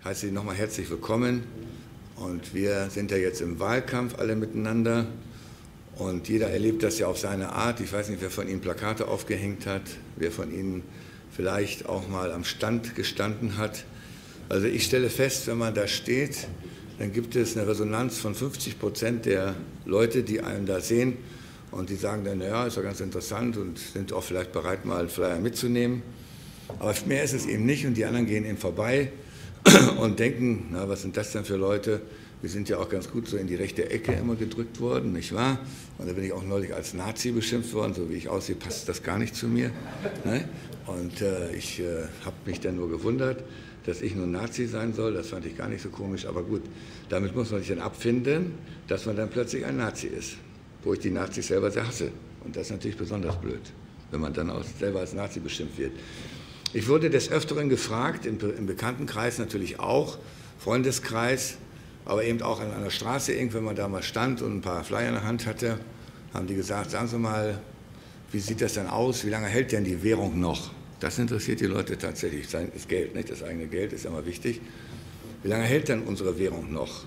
heiße Sie nochmal herzlich willkommen. Und wir sind ja jetzt im Wahlkampf alle miteinander. Und jeder erlebt das ja auf seine Art. Ich weiß nicht, wer von Ihnen Plakate aufgehängt hat, wer von Ihnen vielleicht auch mal am Stand gestanden hat. Also ich stelle fest, wenn man da steht, dann gibt es eine Resonanz von 50% der Leute, die einen da sehen. Und die sagen dann, naja, ist ja ganz interessant und sind auch vielleicht bereit, mal einen Flyer mitzunehmen. Aber mehr ist es eben nicht und die anderen gehen eben vorbei und denken, na, was sind das denn für Leute? Wir sind ja auch ganz gut so in die rechte Ecke immer gedrückt worden, nicht wahr? Und da bin ich auch neulich als Nazi beschimpft worden, so wie ich aussehe, passt das gar nicht zu mir. Ne? Und ich habe mich dann nur gewundert, dass ich nun Nazi sein soll, das fand ich gar nicht so komisch, aber gut, damit muss man sich dann abfinden, dass man dann plötzlich ein Nazi ist, wo ich die Nazis selber sehr hasse. Und das ist natürlich besonders blöd, wenn man dann auch selber als Nazi beschimpft wird. Ich wurde des Öfteren gefragt, im Bekanntenkreis natürlich auch, Freundeskreis, aber eben auch an einer Straße, wenn man da mal stand und ein paar Flyer in der Hand hatte, haben die gesagt, sagen Sie mal, wie sieht das denn aus, wie lange hält denn die Währung noch? Das interessiert die Leute tatsächlich, das Geld, nicht? Das eigene Geld ist ja immer wichtig. Wie lange hält denn unsere Währung noch?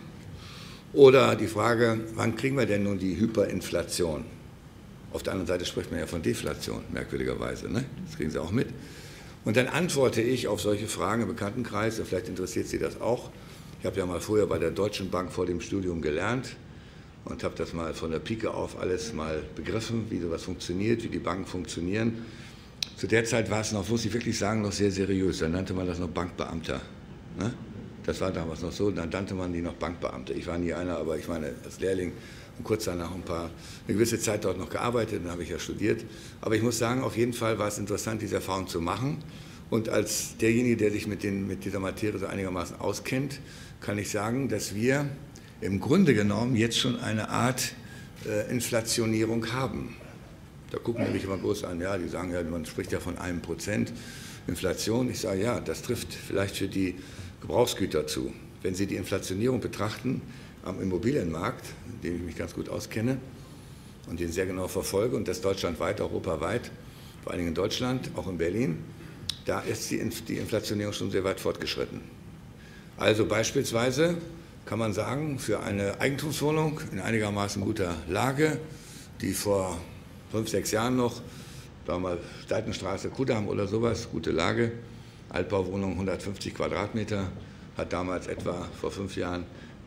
Oder die Frage, wann kriegen wir denn nun die Hyperinflation? Auf der anderen Seite spricht man ja von Deflation, merkwürdigerweise, ne? Das kriegen Sie auch mit. Und dann antworte ich auf solche Fragen im Bekanntenkreis, vielleicht interessiert Sie das auch. Ich habe ja mal vorher bei der Deutschen Bank vor dem Studium gelernt und habe das mal von der Pike auf alles mal begriffen, wie sowas funktioniert, wie die Banken funktionieren. Zu der Zeit war es noch, muss ich wirklich sagen, noch sehr seriös. Dann nannte man das noch Bankbeamter. Ne? Das war damals noch so, dann nannte man die noch Bankbeamte. Ich war nie einer, aber ich meine, als Lehrling und kurz danach eine gewisse Zeit dort noch gearbeitet, dann habe ich ja studiert. Aber ich muss sagen, auf jeden Fall war es interessant, diese Erfahrung zu machen. Und als derjenige, der sich mit dieser Materie so einigermaßen auskennt, kann ich sagen, dass wir im Grunde genommen jetzt schon eine Art Inflationierung haben. Da gucken die mich immer groß an, ja, die sagen ja, man spricht ja von 1% Inflation. Ich sage, ja, das trifft vielleicht für die Gebrauchsgüter zu. Wenn Sie die Inflationierung betrachten am Immobilienmarkt, in dem ich mich ganz gut auskenne und den sehr genau verfolge, und das deutschlandweit, europaweit, vor allen Dingen in Deutschland, auch in Berlin, da ist die Inflationierung schon sehr weit fortgeschritten. Also beispielsweise kann man sagen, für eine Eigentumswohnung in einigermaßen guter Lage, die vor 5, 6 Jahren noch, damals Seitenstraße, Kudamm oder sowas, gute Lage, Altbauwohnung 150 Quadratmeter, hat damals etwa vor 5 Jahren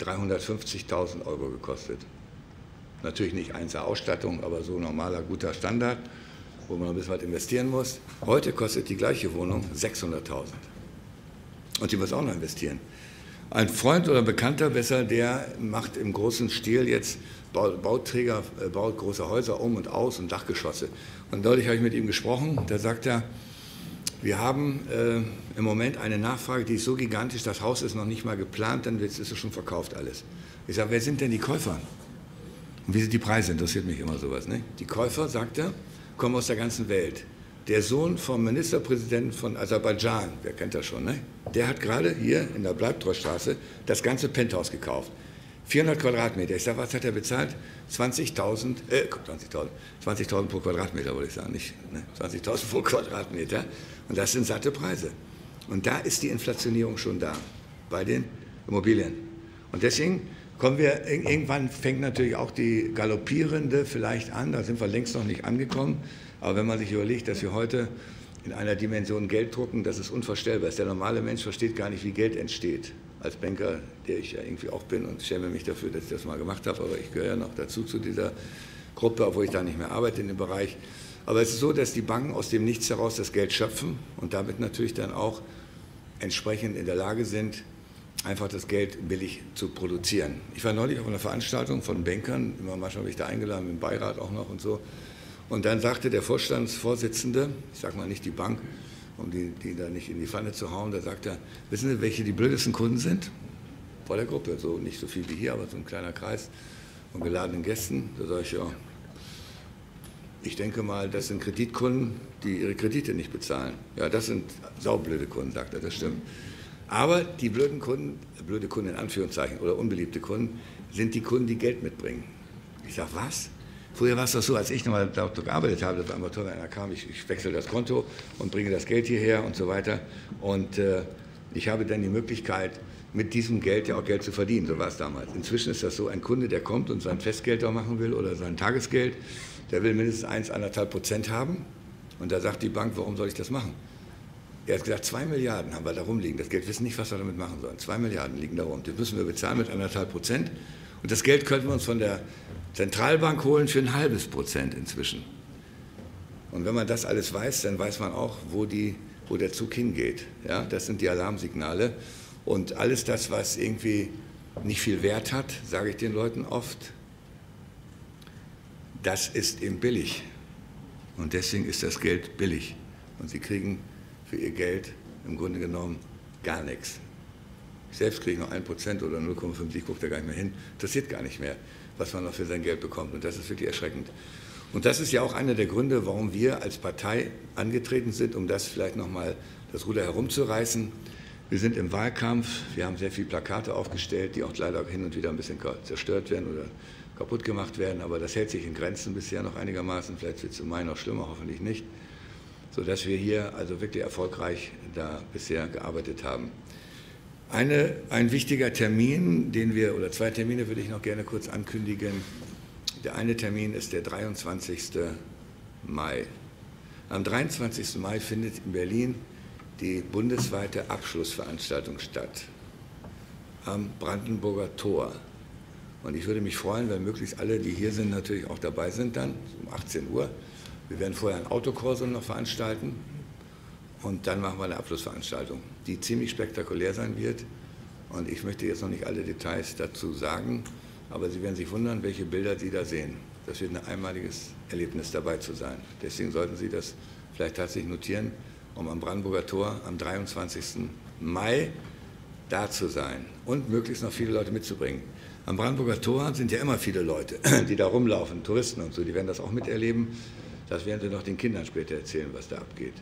350.000 € gekostet. Natürlich nicht einzelne Ausstattung, aber so normaler, guter Standard, wo man ein bisschen was investieren muss. Heute kostet die gleiche Wohnung 600.000. Und die muss auch noch investieren. Ein Freund oder Bekannter, besser, der macht im großen Stil jetzt, Bauträger, baut große Häuser um und aus und Dachgeschosse. Und neulich habe ich mit ihm gesprochen, da sagt er, wir haben im Moment eine Nachfrage, die ist so gigantisch, das Haus ist noch nicht mal geplant, dann ist es schon verkauft alles. Ich sage, wer sind denn die Käufer? Und wie sind die Preise? Interessiert mich immer sowas. Ne? Die Käufer, sagt er, kommen aus der ganzen Welt. Der Sohn vom Ministerpräsidenten von Aserbaidschan, wer kennt das schon, ne? Der hat gerade hier in der Bleibtreustraße das ganze Penthouse gekauft. 400 Quadratmeter. Ich sage, was hat er bezahlt? 20.000 pro Quadratmeter, würde ich sagen, nicht, ne? 20.000 pro Quadratmeter. Und das sind satte Preise. Und da ist die Inflationierung schon da, bei den Immobilien. Und deswegen kommen wir, irgendwann fängt natürlich auch die galoppierende vielleicht an, da sind wir längst noch nicht angekommen. Aber wenn man sich überlegt, dass wir heute in einer Dimension Geld drucken, das ist unvorstellbar. Der normale Mensch versteht gar nicht, wie Geld entsteht. Als Banker, der ich ja irgendwie auch bin und schäme mich dafür, dass ich das mal gemacht habe, aber ich gehöre ja noch dazu zu dieser Gruppe, obwohl ich da nicht mehr arbeite in dem Bereich. Aber es ist so, dass die Banken aus dem Nichts heraus das Geld schöpfen und damit natürlich dann auch entsprechend in der Lage sind, einfach das Geld billig zu produzieren. Ich war neulich auf einer Veranstaltung von Bankern, immer manchmal bin ich da eingeladen, im Beirat auch noch und so. Und dann sagte der Vorstandsvorsitzende, ich sage mal nicht die Bank, um die da nicht in die Pfanne zu hauen, da sagt er, wissen Sie, welche die blödesten Kunden sind? Vor der Gruppe, so nicht so viel wie hier, aber so ein kleiner Kreis von geladenen Gästen. Da sage ich, ja, ich denke mal, das sind Kreditkunden, die ihre Kredite nicht bezahlen. Ja, das sind saublöde Kunden, sagt er, das stimmt. Aber die blöde Kunden in Anführungszeichen oder unbeliebte Kunden, sind die Kunden, die Geld mitbringen. Ich sage, was? Früher war es doch so, als ich noch mal dort gearbeitet habe, das war immer toll, wenn einer kam, ich wechsle das Konto und bringe das Geld hierher und so weiter. Und ich habe dann die Möglichkeit, mit diesem Geld ja auch Geld zu verdienen, so war es damals. Inzwischen ist das so, ein Kunde, der kommt und sein Festgeld auch machen will oder sein Tagesgeld, der will mindestens 1,5% haben und da sagt die Bank, warum soll ich das machen? Er hat gesagt, 2 Milliarden haben wir da rumliegen, das Geld wissen nicht, was wir damit machen sollen. 2 Milliarden liegen da rum, das müssen wir bezahlen mit 1,5% und das Geld könnten wir uns von der Zentralbank holen für 0,5% inzwischen. Und wenn man das alles weiß, dann weiß man auch, wo der Zug hingeht. Ja, das sind die Alarmsignale. Und alles das, was irgendwie nicht viel Wert hat, sage ich den Leuten oft, das ist eben billig. Und deswegen ist das Geld billig. Und sie kriegen für ihr Geld im Grunde genommen gar nichts. Ich selbst kriege noch 1% oder 0,5, ich gucke da gar nicht mehr hin. Interessiert gar nicht mehr, was man noch für sein Geld bekommt. Und das ist wirklich erschreckend. Und das ist ja auch einer der Gründe, warum wir als Partei angetreten sind, um das vielleicht nochmal das Ruder herumzureißen. Wir sind im Wahlkampf, wir haben sehr viele Plakate aufgestellt, die auch leider hin und wieder ein bisschen zerstört werden oder kaputt gemacht werden, aber das hält sich in Grenzen bisher noch einigermaßen, vielleicht wird es im Mai noch schlimmer, hoffentlich nicht, sodass wir hier also wirklich erfolgreich da bisher gearbeitet haben. Ein wichtiger Termin, oder 2 Termine würde ich noch gerne kurz ankündigen. Der eine Termin ist der 23. Mai. Am 23. Mai findet in Berlin die bundesweite Abschlussveranstaltung statt, am Brandenburger Tor. Und ich würde mich freuen, wenn möglichst alle, die hier sind, natürlich auch dabei sind dann, um 18 Uhr. Wir werden vorher ein Autokorso noch veranstalten und dann machen wir eine Abschlussveranstaltung, die ziemlich spektakulär sein wird. Und ich möchte jetzt noch nicht alle Details dazu sagen, aber Sie werden sich wundern, welche Bilder Sie da sehen. Das wird ein einmaliges Erlebnis, dabei zu sein. Deswegen sollten Sie das vielleicht tatsächlich notieren, um am Brandenburger Tor am 23. Mai da zu sein und möglichst noch viele Leute mitzubringen. Am Brandenburger Tor sind ja immer viele Leute, die da rumlaufen, Touristen und so, die werden das auch miterleben. Das werden Sie noch den Kindern später erzählen, was da abgeht.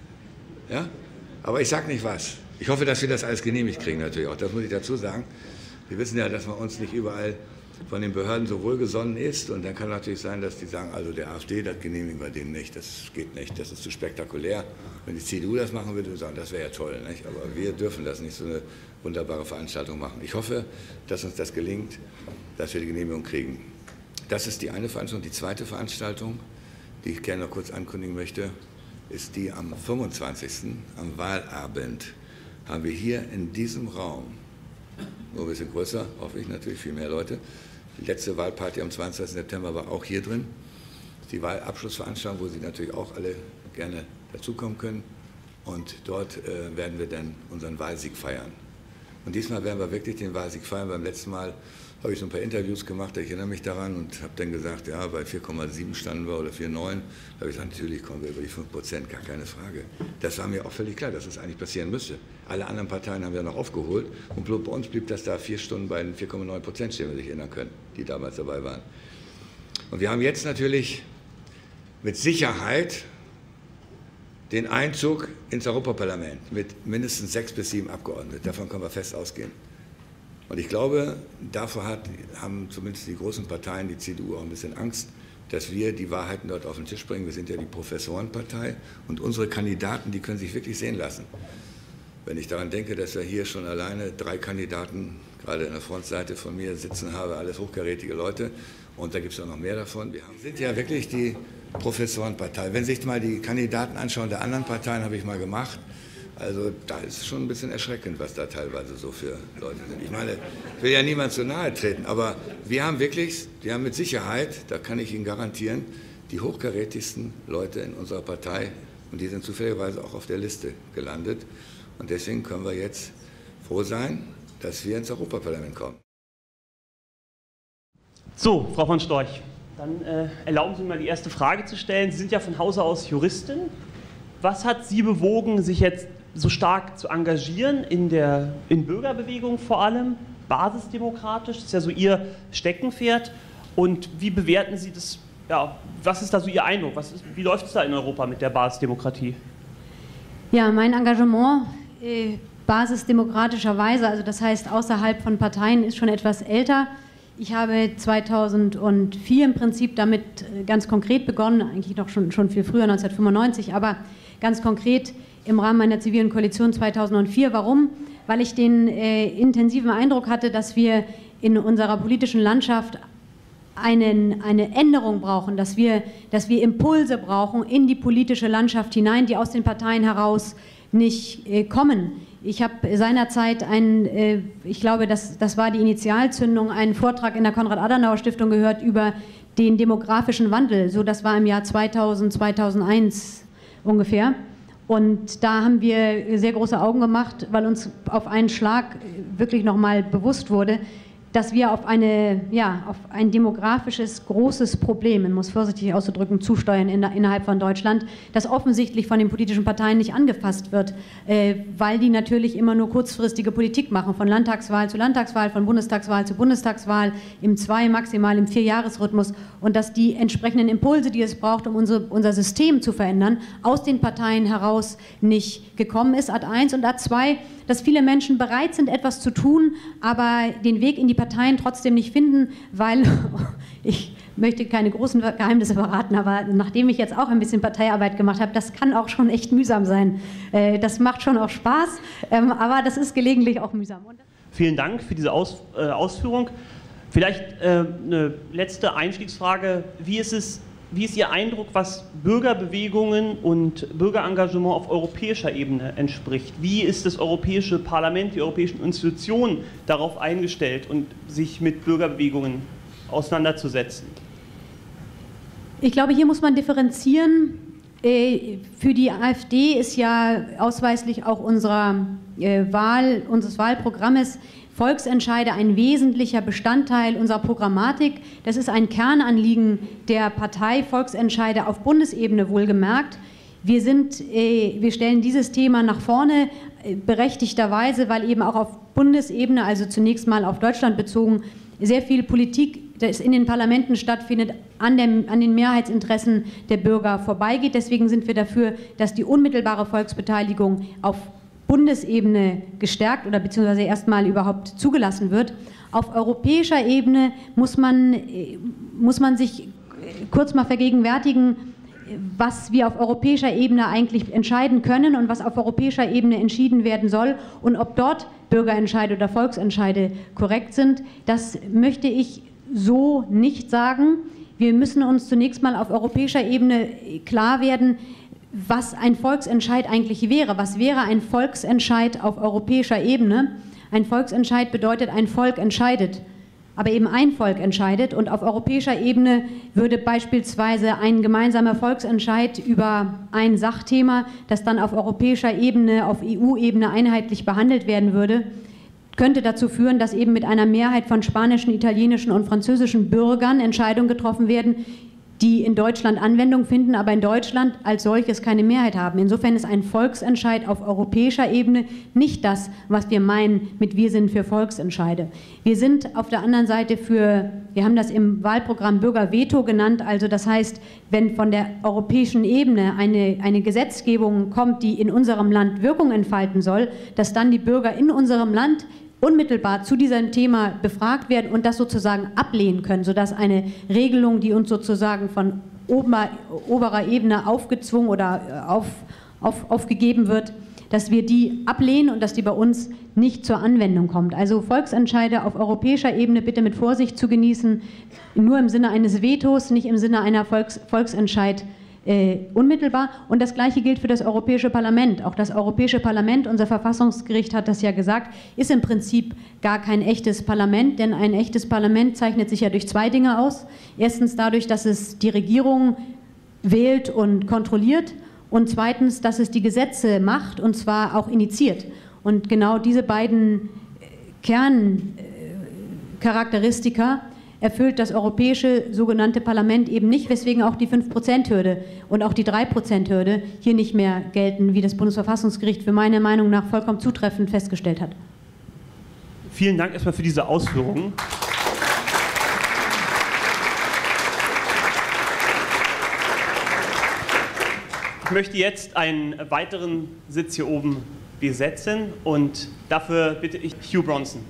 Ja? Aber ich sage nicht was. Ich hoffe, dass wir das alles genehmigt kriegen natürlich auch. Das muss ich dazu sagen. Wir wissen ja, dass man uns nicht überall von den Behörden so wohlgesonnen ist. Und dann kann natürlich sein, dass die sagen, also der AfD, das genehmigen wir dem nicht. Das geht nicht, das ist zu spektakulär. Wenn die CDU das machen würde, sagen, das wäre ja toll. Nicht? Aber wir dürfen das nicht, so eine wunderbare Veranstaltung machen. Ich hoffe, dass uns das gelingt, dass wir die Genehmigung kriegen. Das ist die eine Veranstaltung. Die zweite Veranstaltung, die ich gerne noch kurz ankündigen möchte, ist die am 25., am Wahlabend, haben wir hier in diesem Raum, nur ein bisschen größer, hoffe ich natürlich, viel mehr Leute. Die letzte Wahlparty am 22. September war auch hier drin. Die Wahlabschlussveranstaltung, wo Sie natürlich auch alle gerne dazukommen können. Und dort werden wir dann unseren Wahlsieg feiern. Und diesmal werden wir wirklich den Wahlsieg feiern. Beim letzten Mal habe ich so ein paar Interviews gemacht, ich erinnere mich daran und habe dann gesagt, ja, bei 4,7 standen wir oder 4,9. Da habe ich gesagt, natürlich kommen wir über die 5%, gar keine Frage. Das war mir auch völlig klar, dass das eigentlich passieren müsste. Alle anderen Parteien haben wir noch aufgeholt und bei uns blieb das da 4 Stunden bei den 4,9% stehen, wenn Sie sich erinnern können, die damals dabei waren. Und wir haben jetzt natürlich mit Sicherheit den Einzug ins Europaparlament mit mindestens 6 bis 7 Abgeordneten. Davon können wir fest ausgehen. Und ich glaube, davor haben zumindest die großen Parteien, die CDU, auch ein bisschen Angst, dass wir die Wahrheiten dort auf den Tisch bringen. Wir sind ja die Professorenpartei und unsere Kandidaten, die können sich wirklich sehen lassen. Wenn ich daran denke, dass wir hier schon alleine 3 Kandidaten, gerade an der Frontseite von mir sitzen habe, alles hochkarätige Leute und da gibt es auch noch mehr davon. Wir sind ja wirklich die Professorenpartei. Wenn Sie sich mal die Kandidaten anschauen der anderen Parteien, habe ich mal gemacht. Also da ist es schon ein bisschen erschreckend, was da teilweise so für Leute sind. Ich meine, ich will ja niemand zu nahe treten, aber wir haben mit Sicherheit, da kann ich Ihnen garantieren, die hochkarätigsten Leute in unserer Partei und die sind zufälligerweise auch auf der Liste gelandet. Und deswegen können wir jetzt froh sein, dass wir ins Europaparlament kommen. So, Frau von Storch, dann erlauben Sie mir mal die erste Frage zu stellen. Sie sind ja von Hause aus Juristin. Was hat Sie bewogen, sich jetzt so stark zu engagieren in Bürgerbewegung vor allem, basisdemokratisch, das ist ja so Ihr Steckenpferd. Und wie bewerten Sie das, ja, was ist da so Ihr Eindruck? Wie läuft es da in Europa mit der Basisdemokratie? Ja, mein Engagement basisdemokratischerweise, also das heißt außerhalb von Parteien, ist schon etwas älter. Ich habe 2004 im Prinzip damit ganz konkret begonnen, eigentlich noch schon viel früher, 1995, aber ganz konkret im Rahmen meiner zivilen Koalition 2004. Warum? weil ich den intensiven Eindruck hatte, dass wir in unserer politischen Landschaft eine Änderung brauchen, dass wir Impulse brauchen in die politische Landschaft hinein, die aus den Parteien heraus nicht kommen. Ich habe seinerzeit ich glaube, das war die Initialzündung, einen Vortrag in der Konrad-Adenauer-Stiftung gehört über den demografischen Wandel. So, das war im Jahr 2000, 2001 ungefähr. Und da haben wir sehr große Augen gemacht, weil uns auf einen Schlag wirklich nochmal bewusst wurde, dass wir auf ein demografisches großes Problem, man muss vorsichtig auszudrücken, zusteuern innerhalb von Deutschland, das offensichtlich von den politischen Parteien nicht angefasst wird, weil die natürlich immer nur kurzfristige Politik machen, von Landtagswahl zu Landtagswahl, von Bundestagswahl zu Bundestagswahl, im 2-, maximal im 4-Jahres-Rhythmus, und dass die entsprechenden Impulse, die es braucht, um unser System zu verändern, aus den Parteien heraus nicht gekommen ist, Ad 1, und Ad 2, dass viele Menschen bereit sind, etwas zu tun, aber den Weg in die Parteien trotzdem nicht finden, weil, ich möchte keine großen Geheimnisse verraten, aber nachdem ich jetzt auch ein bisschen Parteiarbeit gemacht habe, das kann auch schon echt mühsam sein. Das macht schon auch Spaß, aber das ist gelegentlich auch mühsam. Vielen Dank für diese Ausführung. Vielleicht eine letzte Einstiegsfrage. Wie ist Ihr Eindruck, was Bürgerbewegungen und Bürgerengagement auf europäischer Ebene entspricht? Wie ist das Europäische Parlament, die europäischen Institutionen darauf eingestellt und sich mit Bürgerbewegungen auseinanderzusetzen? Ich glaube, hier muss man differenzieren. Für die AfD ist ja ausweislich auch unseres Wahlprogrammes Volksentscheide ein wesentlicher Bestandteil unserer Programmatik. Das ist ein Kernanliegen der Partei, Volksentscheide auf Bundesebene wohlgemerkt. Wir stellen dieses Thema nach vorne, berechtigterweise, weil eben auch auf Bundesebene, also zunächst mal auf Deutschland bezogen, sehr viel Politik, das in den Parlamenten stattfindet, an den Mehrheitsinteressen der Bürger vorbeigeht. Deswegen sind wir dafür, dass die unmittelbare Volksbeteiligung auf Bundesebene gestärkt oder beziehungsweise erstmal überhaupt zugelassen wird. Auf europäischer Ebene muss man sich kurz mal vergegenwärtigen, was wir auf europäischer Ebene eigentlich entscheiden können und was auf europäischer Ebene entschieden werden soll und ob dort Bürgerentscheide oder Volksentscheide korrekt sind. Das möchte ich so nicht sagen. Wir müssen uns zunächst mal auf europäischer Ebene klar werden, was ein Volksentscheid eigentlich wäre. Was wäre ein Volksentscheid auf europäischer Ebene? Ein Volksentscheid bedeutet, ein Volk entscheidet, aber eben ein Volk entscheidet, und auf europäischer Ebene würde beispielsweise ein gemeinsamer Volksentscheid über ein Sachthema, das dann auf europäischer Ebene, auf EU-Ebene einheitlich behandelt werden würde, könnte dazu führen, dass eben mit einer Mehrheit von spanischen, italienischen und französischen Bürgern Entscheidungen getroffen werden, die in Deutschland Anwendung finden, aber in Deutschland als solches keine Mehrheit haben. Insofern ist ein Volksentscheid auf europäischer Ebene nicht das, was wir meinen mit „Wir sind für Volksentscheide". Wir sind auf der anderen Seite wir haben das im Wahlprogramm Bürgerveto genannt, also das heißt, wenn von der europäischen Ebene eine Gesetzgebung kommt, die in unserem Land Wirkung entfalten soll, dass dann die Bürger in unserem Land unmittelbar zu diesem Thema befragt werden und das sozusagen ablehnen können, sodass eine Regelung, die uns sozusagen von oberer Ebene aufgezwungen oder aufgegeben wird, dass wir die ablehnen und dass die bei uns nicht zur Anwendung kommt. Also Volksentscheide auf europäischer Ebene bitte mit Vorsicht zu genießen, nur im Sinne eines Vetos, nicht im Sinne einer Volksentscheid unmittelbar. Und das Gleiche gilt für das Europäische Parlament. Auch das Europäische Parlament, unser Verfassungsgericht hat das ja gesagt, ist im Prinzip gar kein echtes Parlament, denn ein echtes Parlament zeichnet sich ja durch zwei Dinge aus. Erstens dadurch, dass es die Regierung wählt und kontrolliert, und zweitens, dass es die Gesetze macht und zwar auch initiiert. Und genau diese beiden Kerncharakteristika erfüllt das europäische sogenannte Parlament eben nicht, weswegen auch die 5%-Hürde und auch die 3%-Hürde hier nicht mehr gelten, wie das Bundesverfassungsgericht für meine Meinung nach vollkommen zutreffend festgestellt hat. Vielen Dank erstmal für diese Ausführungen. Ich möchte jetzt einen weiteren Sitz hier oben besetzen und dafür bitte ich Hugh Bronson.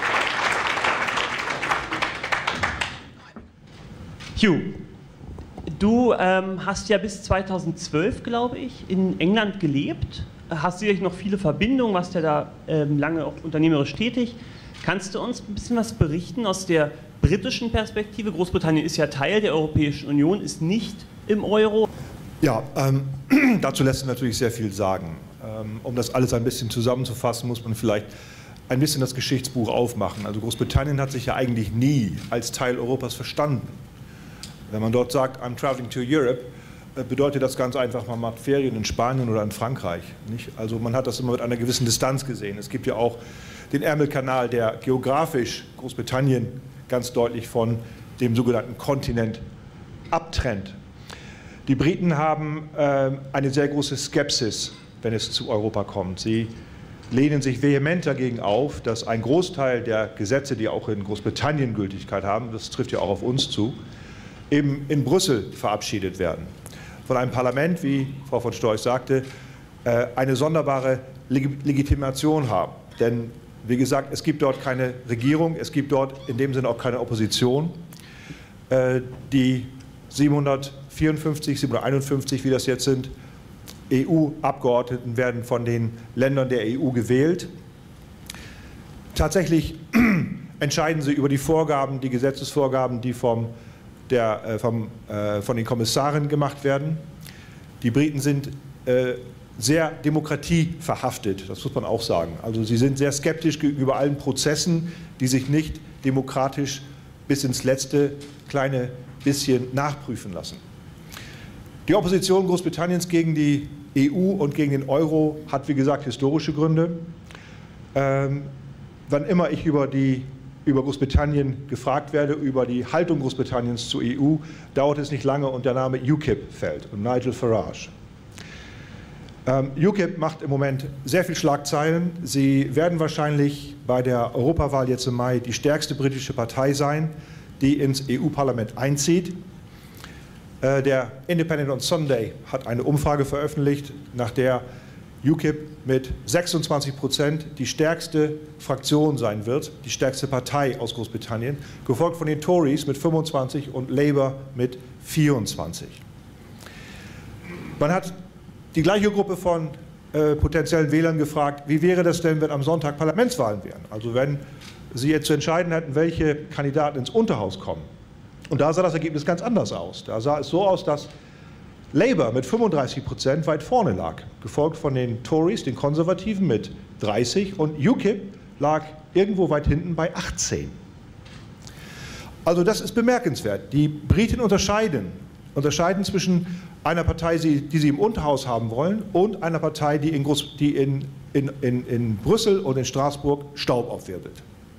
Hugh, Du hast ja bis 2012, glaube ich, in England gelebt. Hast sicherlich noch viele Verbindungen, warst ja da lange auch unternehmerisch tätig. Kannst du uns ein bisschen was berichten aus der britischen Perspektive? Großbritannien ist ja Teil der Europäischen Union, ist nicht im Euro. Ja, dazu lässt sich natürlich sehr viel sagen. Um das alles ein bisschen zusammenzufassen, muss man vielleicht ein bisschen das Geschichtsbuch aufmachen. Also Großbritannien hat sich ja eigentlich nie als Teil Europas verstanden. Wenn man dort sagt, I'm traveling to Europe, bedeutet das ganz einfach, man macht Ferien in Spanien oder in Frankreich. Nicht? Also man hat das immer mit einer gewissen Distanz gesehen. Es gibt ja auch den Ärmelkanal, der geografisch Großbritannien ganz deutlich von dem sogenannten Kontinent abtrennt. Die Briten haben eine sehr große Skepsis, wenn es zu Europa kommt. Sie lehnen sich vehement dagegen auf, dass ein Großteil der Gesetze, die auch in Großbritannien Gültigkeit haben, das trifft ja auch auf uns zu, eben in Brüssel verabschiedet werden. Von einem Parlament, wie Frau von Storch sagte, eine sonderbare Legitimation haben. Denn, wie gesagt, es gibt dort keine Regierung, es gibt dort in dem Sinne auch keine Opposition. Die 754, 751, wie das jetzt sind, EU-Abgeordneten werden von den Ländern der EU gewählt. Tatsächlich entscheiden sie über die Vorgaben, die Gesetzesvorgaben, die von den Kommissaren gemacht werden. Die Briten sind sehr demokratieverhaftet, das muss man auch sagen. Also sie sind sehr skeptisch gegenüber allen Prozessen, die sich nicht demokratisch bis ins letzte kleine bisschen nachprüfen lassen. Die Opposition Großbritanniens gegen die EU und gegen den Euro hat, wie gesagt, historische Gründe. Wann immer ich über Großbritannien gefragt werde, über die Haltung Großbritanniens zur EU, dauert es nicht lange und der Name UKIP fällt und Nigel Farage. UKIP macht im Moment sehr viel Schlagzeilen. Sie werden wahrscheinlich bei der Europawahl jetzt im Mai die stärkste britische Partei sein, die ins EU-Parlament einzieht. Der Independent on Sunday hat eine Umfrage veröffentlicht, nach der UKIP mit 26% die stärkste Fraktion sein wird, die stärkste Partei aus Großbritannien, gefolgt von den Tories mit 25% und Labour mit 24%. Man hat die gleiche Gruppe von potenziellen Wählern gefragt, wie wäre das denn, wenn am Sonntag Parlamentswahlen wären? Also wenn sie jetzt zu entscheiden hätten, welche Kandidaten ins Unterhaus kommen. Und da sah das Ergebnis ganz anders aus. Da sah es so aus, dass Labour mit 35% weit vorne lag, gefolgt von den Tories, den Konservativen, mit 30% und UKIP lag irgendwo weit hinten bei 18%. Also das ist bemerkenswert. Die Briten unterscheiden zwischen einer Partei, die sie im Unterhaus haben wollen, und einer Partei, die in Brüssel und in Straßburg Staub aufwirbelt.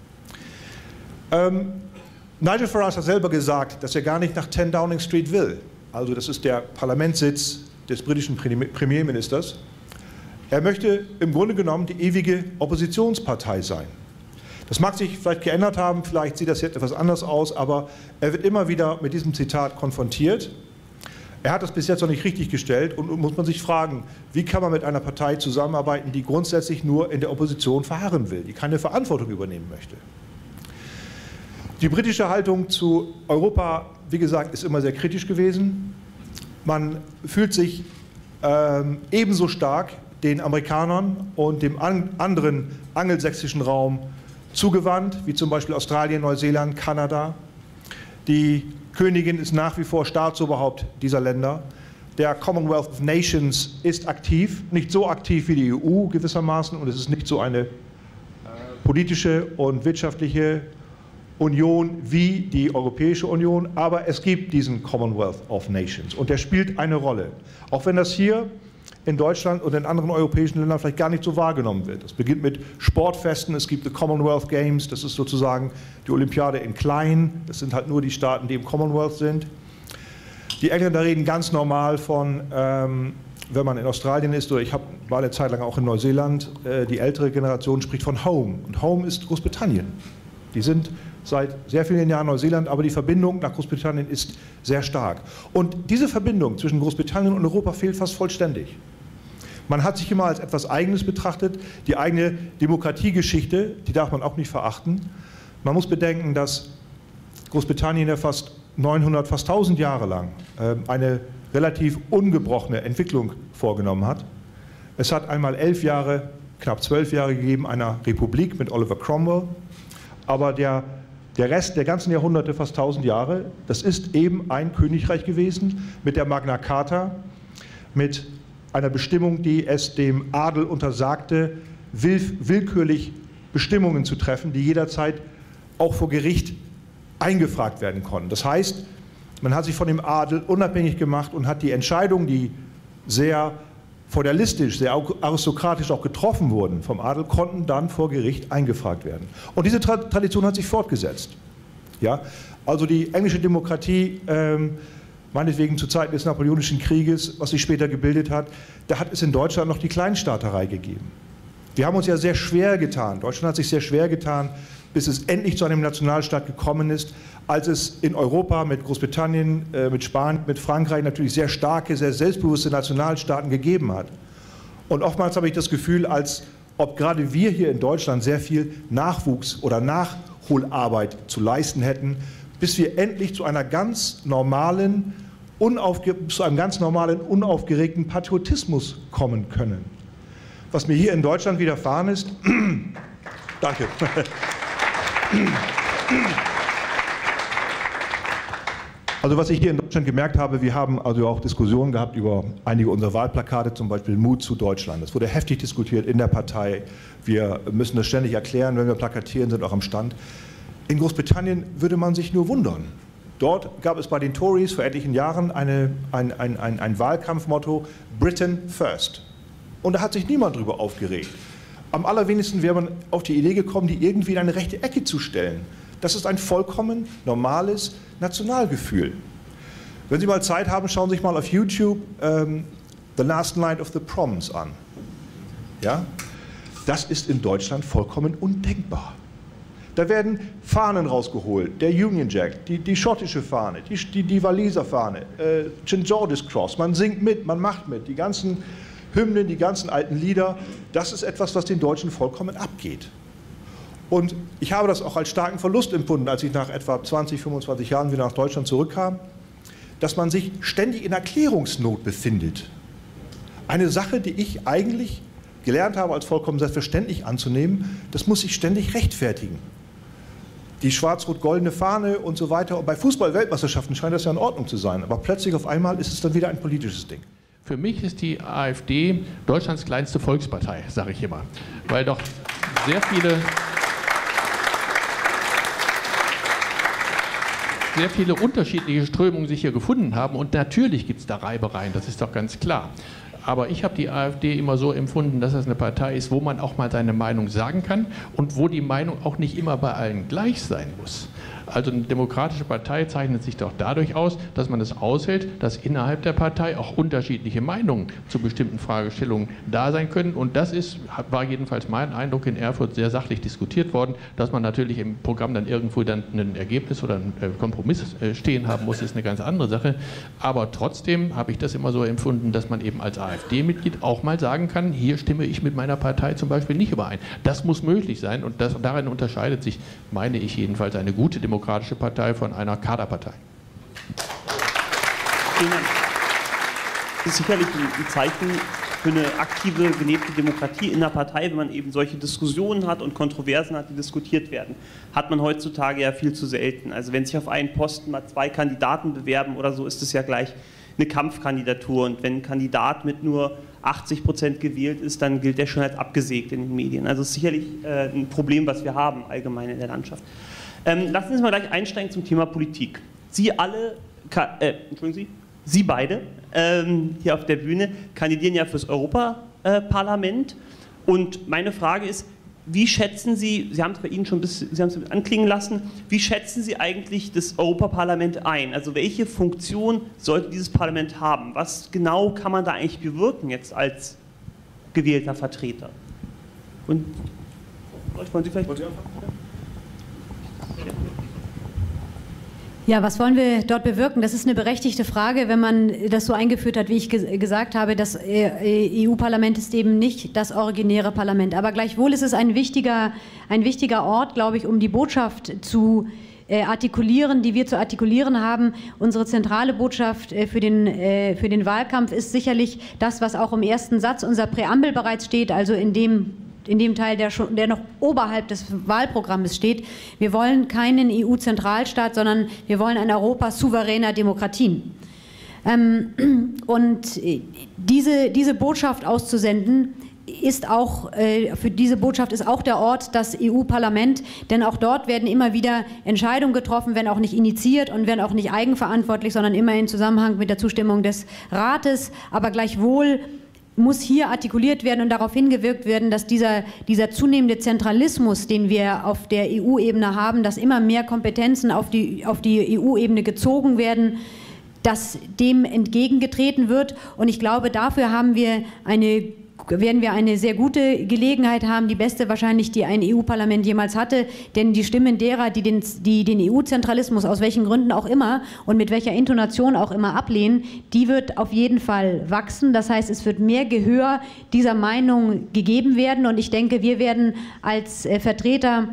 Nigel Farage hat selber gesagt, dass er gar nicht nach 10 Downing Street will. Also das ist der Parlamentssitz des britischen Premierministers. Er möchte im Grunde genommen die ewige Oppositionspartei sein. Das mag sich vielleicht geändert haben, vielleicht sieht das jetzt etwas anders aus, aber er wird immer wieder mit diesem Zitat konfrontiert. Er hat das bis jetzt noch nicht richtig gestellt und muss man sich fragen, wie kann man mit einer Partei zusammenarbeiten, die grundsätzlich nur in der Opposition verharren will, die keine Verantwortung übernehmen möchte. Die britische Haltung zu Europa, wie gesagt, ist immer sehr kritisch gewesen. Man fühlt sich ebenso stark den Amerikanern und dem anderen angelsächsischen Raum zugewandt, wie zum Beispiel Australien, Neuseeland, Kanada. Die Königin ist nach wie vor Staatsoberhaupt dieser Länder. Der Commonwealth of Nations ist aktiv, nicht so aktiv wie die EU gewissermaßen, und es ist nicht so eine politische und wirtschaftliche Union wie die Europäische Union, aber es gibt diesen Commonwealth of Nations und der spielt eine Rolle. Auch wenn das hier in Deutschland und in anderen europäischen Ländern vielleicht gar nicht so wahrgenommen wird. Es beginnt mit Sportfesten, es gibt die Commonwealth Games, das ist sozusagen die Olympiade in klein, das sind halt nur die Staaten, die im Commonwealth sind. Die Engländer reden ganz normal von, wenn man in Australien ist, oder war eine Zeit lang auch in Neuseeland, die ältere Generation spricht von Home und Home ist Großbritannien. Die sind seit sehr vielen Jahren Neuseeland, aber die Verbindung nach Großbritannien ist sehr stark. Und diese Verbindung zwischen Großbritannien und Europa fehlt fast vollständig. Man hat sich immer als etwas Eigenes betrachtet, die eigene Demokratiegeschichte, die darf man auch nicht verachten. Man muss bedenken, dass Großbritannien ja fast 900, fast 1000 Jahre lang eine relativ ungebrochene Entwicklung vorgenommen hat. Es hat einmal 11 Jahre, knapp 12 Jahre gegeben einer Republik mit Oliver Cromwell, aber der Rest der ganzen Jahrhunderte, fast 1000 Jahre, das ist eben ein Königreich gewesen mit der Magna Carta, mit einer Bestimmung, die es dem Adel untersagte, willkürlich Bestimmungen zu treffen, die jederzeit auch vor Gericht eingefragt werden konnten. Das heißt, man hat sich von dem Adel unabhängig gemacht und hat die Entscheidungen, die sehr feudalistisch, sehr aristokratisch auch getroffen wurden vom Adel, konnten dann vor Gericht eingefragt werden. Und diese Tradition hat sich fortgesetzt. Ja? Also die englische Demokratie, meinetwegen zu Zeiten des Napoleonischen Krieges, was sich später gebildet hat, da hat es in Deutschland noch die Kleinstaaterei gegeben. Wir haben uns ja sehr schwer getan, Deutschland hat sich sehr schwer getan, bis es endlich zu einem Nationalstaat gekommen ist, als es in Europa mit Großbritannien, mit Spanien, mit Frankreich natürlich sehr starke, sehr selbstbewusste Nationalstaaten gegeben hat. Und oftmals habe ich das Gefühl, als ob gerade wir hier in Deutschland sehr viel Nachwuchs oder Nachholarbeit zu leisten hätten, bis wir endlich zu einer ganz normalen, unaufgeregten Patriotismus kommen können. Was mir hier in Deutschland widerfahren ist, danke. Also was ich hier in Deutschland gemerkt habe, wir haben also auch Diskussionen gehabt über einige unserer Wahlplakate, zum Beispiel Mut zu Deutschland. Das wurde heftig diskutiert in der Partei. Wir müssen das ständig erklären, wenn wir plakatieren, sind auch am Stand. In Großbritannien würde man sich nur wundern. Dort gab es bei den Tories vor etlichen Jahren ein Wahlkampfmotto, Britain First. Und da hat sich niemand drüber aufgeregt. Am allerwenigsten wäre man auf die Idee gekommen, die irgendwie in eine rechte Ecke zu stellen. Das ist ein vollkommen normales Nationalgefühl. Wenn Sie mal Zeit haben, schauen Sie sich mal auf YouTube The Last Night of the Proms an. Ja? Das ist in Deutschland vollkommen undenkbar. Da werden Fahnen rausgeholt, der Union Jack, die schottische Fahne, die Waliser Fahne, St. George's Cross, man singt mit, man macht mit, die ganzen Hymnen, die ganzen alten Lieder, das ist etwas, was den Deutschen vollkommen abgeht. Und ich habe das auch als starken Verlust empfunden, als ich nach etwa 20, 25 Jahren wieder nach Deutschland zurückkam, dass man sich ständig in Erklärungsnot befindet. Eine Sache, die ich eigentlich gelernt habe, als vollkommen selbstverständlich anzunehmen, das muss sich ständig rechtfertigen. Die schwarz-rot-goldene Fahne und so weiter. Und bei Fußball-Weltmeisterschaften scheint das ja in Ordnung zu sein. Aber plötzlich auf einmal ist es dann wieder ein politisches Ding. Für mich ist die AfD Deutschlands kleinste Volkspartei, sage ich immer. Weil doch sehr viele unterschiedliche Strömungen sich hier gefunden haben. Und natürlich gibt es da Reibereien, das ist doch ganz klar. Aber ich habe die AfD immer so empfunden, dass das eine Partei ist, wo man auch mal seine Meinung sagen kann und wo die Meinung auch nicht immer bei allen gleich sein muss. Also eine demokratische Partei zeichnet sich doch dadurch aus, dass man es aushält, dass innerhalb der Partei auch unterschiedliche Meinungen zu bestimmten Fragestellungen da sein können. Und das war jedenfalls mein Eindruck in Erfurt sehr sachlich diskutiert worden. Dass man natürlich im Programm dann irgendwo dann ein Ergebnis oder einen Kompromiss stehen haben muss, ist eine ganz andere Sache. Aber trotzdem habe ich das immer so empfunden, dass man eben als AfD-Mitglied auch mal sagen kann, hier stimme ich mit meiner Partei zum Beispiel nicht überein. Das muss möglich sein und darin unterscheidet sich, meine ich jedenfalls, eine gute demokratische Partei von einer Kaderpartei. Vielen Dank. Das ist sicherlich ein Zeichen für eine aktive, gelebte Demokratie in der Partei, wenn man eben solche Diskussionen hat und Kontroversen hat, die diskutiert werden. Hat man heutzutage ja viel zu selten. Also wenn sich auf einen Posten mal 2 Kandidaten bewerben oder so, ist es ja gleich eine Kampfkandidatur. Und wenn ein Kandidat mit nur 80% gewählt ist, dann gilt der schon als abgesägt in den Medien. Also es ist sicherlich ein Problem, was wir haben allgemein in der Landschaft. Lassen Sie uns mal gleich einsteigen zum Thema Politik. Sie beide hier auf der Bühne kandidieren ja fürs Europaparlament. Und meine Frage ist, wie schätzen Sie, Sie haben es bei Ihnen schon Sie haben es anklingen lassen, wie schätzen Sie eigentlich das Europaparlament ein? Also welche Funktion sollte dieses Parlament haben? Was genau kann man da eigentlich bewirken jetzt als gewählter Vertreter? Und wollen Sie vielleicht anfangen? Ja, was wollen wir dort bewirken? Das ist eine berechtigte Frage, wenn man das so eingeführt hat, wie ich gesagt habe. Das EU-Parlament ist eben nicht das originäre Parlament. Aber gleichwohl ist es ein wichtiger Ort, glaube ich, um die Botschaft zu artikulieren, die wir zu artikulieren haben. Unsere zentrale Botschaft für den Wahlkampf ist sicherlich das, was auch im ersten Satz unserer Präambel bereits steht, also in dem Teil, der noch oberhalb des Wahlprogramms steht. Wir wollen keinen EU-Zentralstaat, sondern wir wollen ein Europa souveräner Demokratien. Und diese Botschaft auszusenden, für diese Botschaft ist auch der Ort das EU-Parlament, denn auch dort werden immer wieder Entscheidungen getroffen, wenn auch nicht initiiert und wenn auch nicht eigenverantwortlich, sondern immer in Zusammenhang mit der Zustimmung des Rates, aber gleichwohl muss hier artikuliert werden und darauf hingewirkt werden, dass dieser zunehmende Zentralismus, den wir auf der EU-Ebene haben, dass immer mehr Kompetenzen auf die EU-Ebene gezogen werden, dass dem entgegengetreten wird. Und ich glaube, dafür werden wir eine sehr gute Gelegenheit haben, die beste wahrscheinlich, die ein EU-Parlament jemals hatte, denn die Stimmen derer, die den EU-Zentralismus aus welchen Gründen auch immer und mit welcher Intonation auch immer ablehnen, die wird auf jeden Fall wachsen. Das heißt, es wird mehr Gehör dieser Meinung gegeben werden und ich denke, wir werden als Vertreter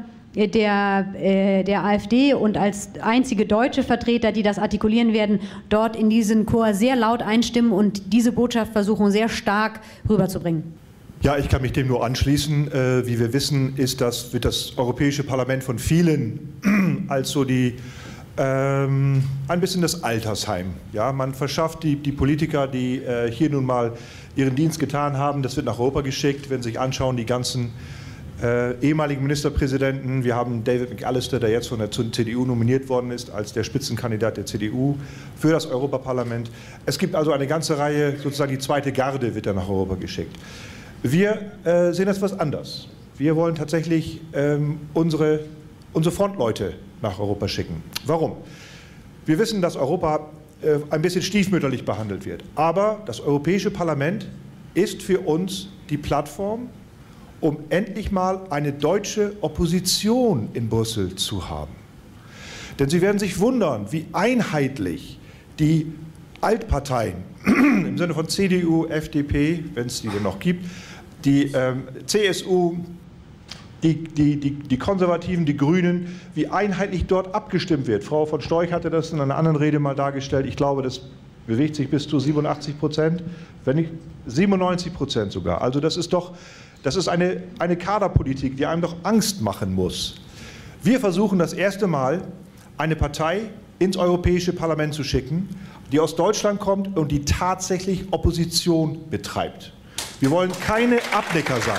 der AfD und als einzige deutsche Vertreter, die das artikulieren werden, dort in diesen Chor sehr laut einstimmen und diese Botschaft versuchen, sehr stark rüberzubringen. Ja, ich kann mich dem nur anschließen. Wie wir wissen, wird das Europäische Parlament von vielen als so ein bisschen das Altersheim. Ja, man verschafft die Politiker, die hier nun mal ihren Dienst getan haben, das wird nach Europa geschickt. Wenn Sie sich anschauen, die ganzen ehemaligen Ministerpräsidenten. Wir haben David McAllister, der jetzt von der CDU nominiert worden ist, als der Spitzenkandidat der CDU für das Europaparlament. Es gibt also eine ganze Reihe, sozusagen die zweite Garde wird dann nach Europa geschickt. Wir sehen das etwas anders. Wir wollen tatsächlich unsere Frontleute nach Europa schicken. Warum? Wir wissen, dass Europa ein bisschen stiefmütterlich behandelt wird. Aber das Europäische Parlament ist für uns die Plattform, um endlich mal eine deutsche Opposition in Brüssel zu haben. Denn Sie werden sich wundern, wie einheitlich die Altparteien im Sinne von CDU, FDP, wenn es die denn noch gibt, die CSU, die Konservativen, die Grünen, wie einheitlich dort abgestimmt wird. Frau von Storch hatte das in einer anderen Rede mal dargestellt. Ich glaube, das bewegt sich bis zu 87%, wenn nicht 97% sogar. Also das ist eine Kaderpolitik, die einem doch Angst machen muss. Wir versuchen das erste Mal, eine Partei ins Europäische Parlament zu schicken, die aus Deutschland kommt und die tatsächlich Opposition betreibt. Wir wollen keine Abnicker sein.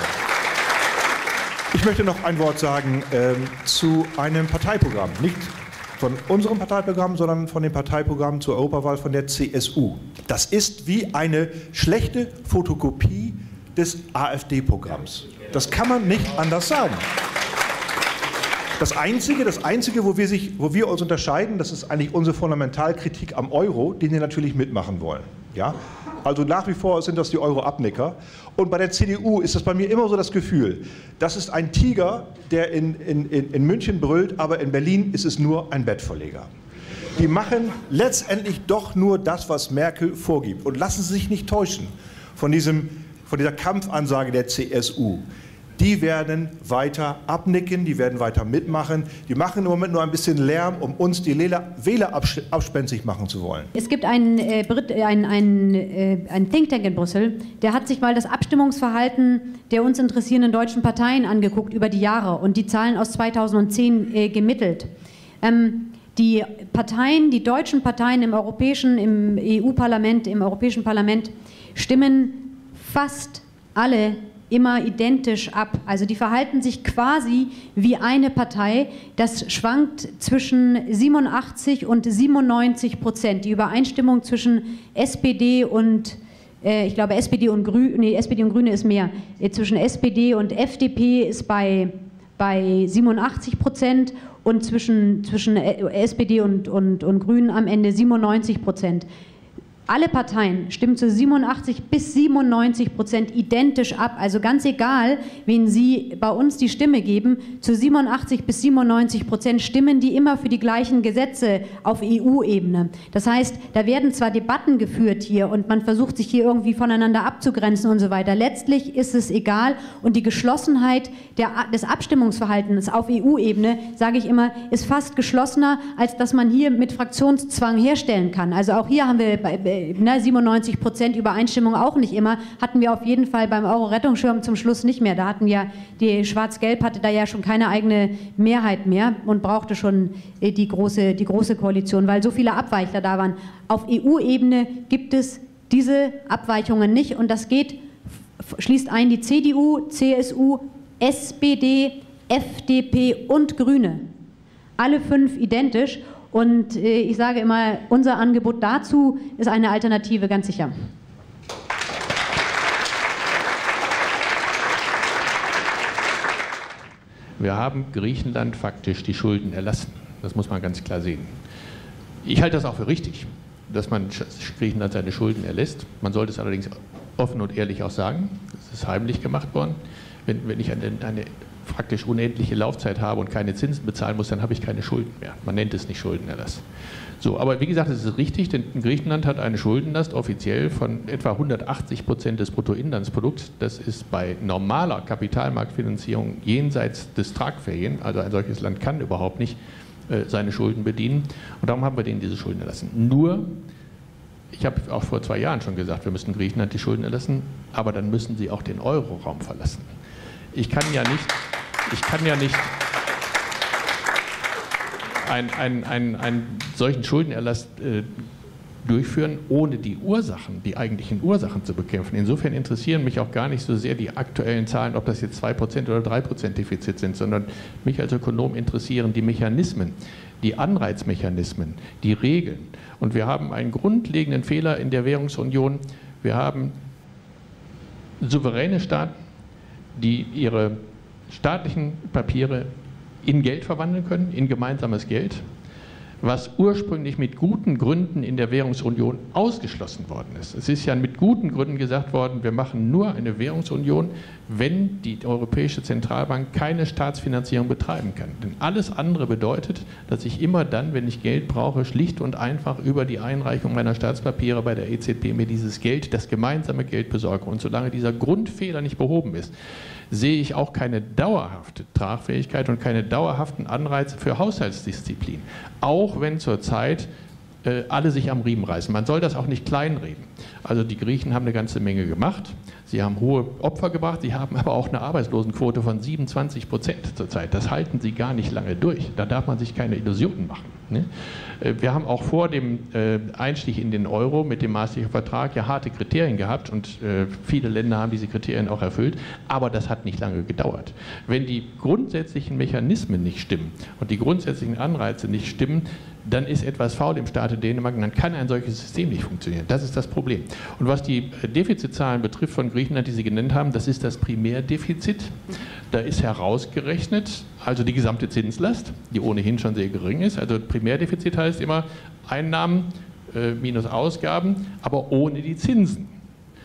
Ich möchte noch ein Wort sagen zu einem Parteiprogramm. Nicht von unserem Parteiprogramm, sondern von dem Parteiprogramm zur Europawahl von der CSU. Das ist wie eine schlechte Fotokopie des AfD-Programms. Das kann man nicht anders sagen. Das Einzige, wo wir uns unterscheiden, das ist eigentlich unsere Fundamentalkritik am Euro, den wir natürlich mitmachen wollen. Ja? Also nach wie vor sind das die Euro-Abnicker. Und bei der CDU ist das bei mir immer so das Gefühl, das ist ein Tiger, der in München brüllt, aber in Berlin ist es nur ein Bettvorleger. Die machen letztendlich doch nur das, was Merkel vorgibt. Und lassen Sie sich nicht täuschen von dieser Kampfansage der CSU. Die werden weiter abnicken, die werden weiter mitmachen. Die machen im Moment nur ein bisschen Lärm, um uns die Wähler abspenstig machen zu wollen. Es gibt einen Think Tank in Brüssel, der hat sich mal das Abstimmungsverhalten der uns interessierenden deutschen Parteien angeguckt über die Jahre und die Zahlen aus 2010 gemittelt. Die deutschen Parteien im EU-Parlament, im Europäischen Parlament stimmen fast alle immer identisch ab. Also die verhalten sich quasi wie eine Partei. Das schwankt zwischen 87 und 97%. Die Übereinstimmung zwischen SPD und ich glaube SPD und Grüne ist mehr. Zwischen SPD und FDP ist bei 87% und zwischen SPD und Grünen am Ende 97%. Alle Parteien stimmen zu 87 bis 97% identisch ab. Also ganz egal, wen Sie bei uns die Stimme geben, zu 87 bis 97% stimmen die immer für die gleichen Gesetze auf EU-Ebene. Das heißt, da werden zwar Debatten geführt hier und man versucht sich hier irgendwie voneinander abzugrenzen und so weiter. Letztlich ist es egal und die Geschlossenheit des Abstimmungsverhaltens auf EU-Ebene, sage ich immer, ist fast geschlossener, als dass man hier mit Fraktionszwang herstellen kann. Also auch hier haben wir 97% Übereinstimmung auch nicht immer, hatten wir auf jeden Fall beim Euro-Rettungsschirm zum Schluss nicht mehr. Da hatten ja, die Schwarz-Gelb hatte da ja schon keine eigene Mehrheit mehr und brauchte schon die große Koalition, weil so viele Abweichler da waren. Auf EU-Ebene gibt es diese Abweichungen nicht und das schließt ein die CDU, CSU, SPD, FDP und Grüne. Alle 5 identisch. Und ich sage immer, unser Angebot dazu ist eine Alternative, ganz sicher. Wir haben Griechenland faktisch die Schulden erlassen. Das muss man ganz klar sehen. Ich halte das auch für richtig, dass man Griechenland seine Schulden erlässt. Man sollte es allerdings offen und ehrlich auch sagen. Es ist heimlich gemacht worden. Wenn ich eine praktisch unendliche Laufzeit habe und keine Zinsen bezahlen muss, dann habe ich keine Schulden mehr. Man nennt es nicht Schuldenerlass. So, aber wie gesagt, es ist richtig, denn Griechenland hat eine Schuldenlast offiziell von etwa 180% des Bruttoinlandsprodukts. Das ist bei normaler Kapitalmarktfinanzierung jenseits des Tragfähigen. Also ein solches Land kann überhaupt nicht seine Schulden bedienen. Und darum haben wir denen diese Schulden erlassen. Nur, ich habe auch vor 2 Jahren schon gesagt, wir müssen Griechenland die Schulden erlassen, aber dann müssen sie auch den Euroraum verlassen. Ich kann ja nicht einen solchen Schuldenerlass durchführen, ohne die eigentlichen Ursachen zu bekämpfen. Insofern interessieren mich auch gar nicht so sehr die aktuellen Zahlen, ob das jetzt 2% oder 3% Defizit sind, sondern mich als Ökonom interessieren die Mechanismen, die Anreizmechanismen, die Regeln. Und wir haben einen grundlegenden Fehler in der Währungsunion. Wir haben souveräne Staaten, die ihre staatlichen Papiere in Geld verwandeln können, in gemeinsames Geld, was ursprünglich mit guten Gründen in der Währungsunion ausgeschlossen worden ist. Es ist ja mit guten Gründen gesagt worden, wir machen nur eine Währungsunion, wenn die Europäische Zentralbank keine Staatsfinanzierung betreiben kann. Denn alles andere bedeutet, dass ich immer dann, wenn ich Geld brauche, schlicht und einfach über die Einreichung meiner Staatspapiere bei der EZB mir dieses Geld, das gemeinsame Geld besorge. Und solange dieser Grundfehler nicht behoben ist, sehe ich auch keine dauerhafte Tragfähigkeit und keine dauerhaften Anreize für Haushaltsdisziplin. Auch wenn zurzeit alle sich am Riemen reißen. Man soll das auch nicht kleinreden. Also die Griechen haben eine ganze Menge gemacht. Sie haben hohe Opfer gebracht, sie haben aber auch eine Arbeitslosenquote von 27% zurzeit. Das halten sie gar nicht lange durch. Da darf man sich keine Illusionen machen. Ne? Wir haben auch vor dem Einstieg in den Euro mit dem Maastrichter Vertrag ja harte Kriterien gehabt und viele Länder haben diese Kriterien auch erfüllt, aber das hat nicht lange gedauert. Wenn die grundsätzlichen Mechanismen nicht stimmen und die grundsätzlichen Anreize nicht stimmen, dann ist etwas faul im Staate Dänemark und dann kann ein solches System nicht funktionieren. Das ist das Problem. Und was die Defizitzahlen betrifft von Griechenland, die Sie genannt haben, das ist das Primärdefizit. Da ist herausgerechnet, also die gesamte Zinslast, die ohnehin schon sehr gering ist. Also Primärdefizit heißt immer Einnahmen minus Ausgaben, aber ohne die Zinsen.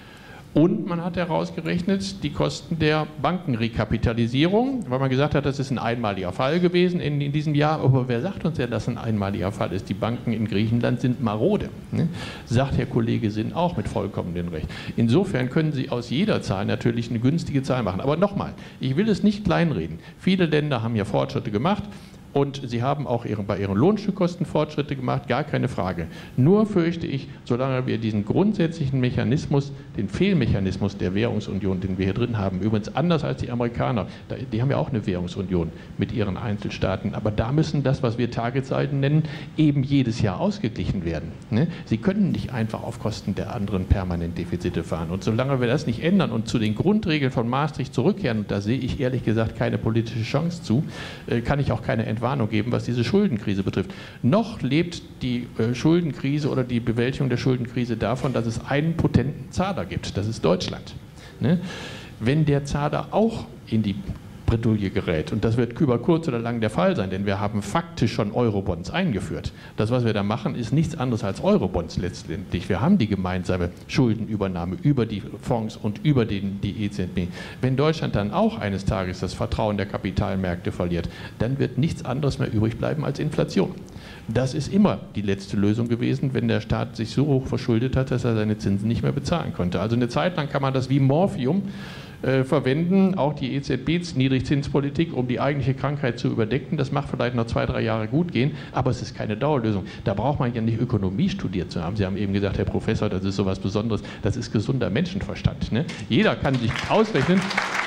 Und man hat herausgerechnet die Kosten der Bankenrekapitalisierung, weil man gesagt hat, das ist ein einmaliger Fall gewesen in diesem Jahr. Aber wer sagt uns denn, dass ein einmaliger Fall ist? Die Banken in Griechenland sind marode. Ne? Sagt Herr Kollege Sinn auch mit vollkommenem Recht. Insofern können Sie aus jeder Zahl natürlich eine günstige Zahl machen. Aber nochmal, ich will es nicht kleinreden. Viele Länder haben ja Fortschritte gemacht. Und sie haben auch bei ihren Lohnstückkosten Fortschritte gemacht, gar keine Frage. Nur fürchte ich, solange wir diesen grundsätzlichen Mechanismus, den Fehlmechanismus der Währungsunion, den wir hier drin haben, übrigens anders als die Amerikaner, die haben ja auch eine Währungsunion mit ihren Einzelstaaten, aber da müssen das, was wir Targetsalden nennen, eben jedes Jahr ausgeglichen werden. Ne? Sie können nicht einfach auf Kosten der anderen permanent Defizite fahren. Und solange wir das nicht ändern und zu den Grundregeln von Maastricht zurückkehren, und da sehe ich ehrlich gesagt keine politische Chance zu, kann ich auch keine Entwarnung geben, was diese Schuldenkrise betrifft. Noch lebt die Schuldenkrise oder die Bewältigung der Schuldenkrise davon, dass es einen potenten Zahler gibt. Das ist Deutschland. Ne? Wenn der Zahler auch in die Bredouille gerät. Und das wird über kurz oder lang der Fall sein, denn wir haben faktisch schon Eurobonds eingeführt. Das, was wir da machen, ist nichts anderes als Eurobonds letztendlich. Wir haben die gemeinsame Schuldenübernahme über die Fonds und über die EZB. Wenn Deutschland dann auch eines Tages das Vertrauen der Kapitalmärkte verliert, dann wird nichts anderes mehr übrig bleiben als Inflation. Das ist immer die letzte Lösung gewesen, wenn der Staat sich so hoch verschuldet hat, dass er seine Zinsen nicht mehr bezahlen konnte. Also eine Zeit lang kann man das wie Morphium verwenden, auch die EZB-Niedrigzinspolitik, um die eigentliche Krankheit zu überdecken. Das mag vielleicht noch 2, 3 Jahre gut gehen, aber es ist keine Dauerlösung. Da braucht man ja nicht Ökonomie studiert zu haben. Sie haben eben gesagt, Herr Professor, das ist so was Besonderes. Das ist gesunder Menschenverstand. Ne? Jeder kann sich ausrechnen,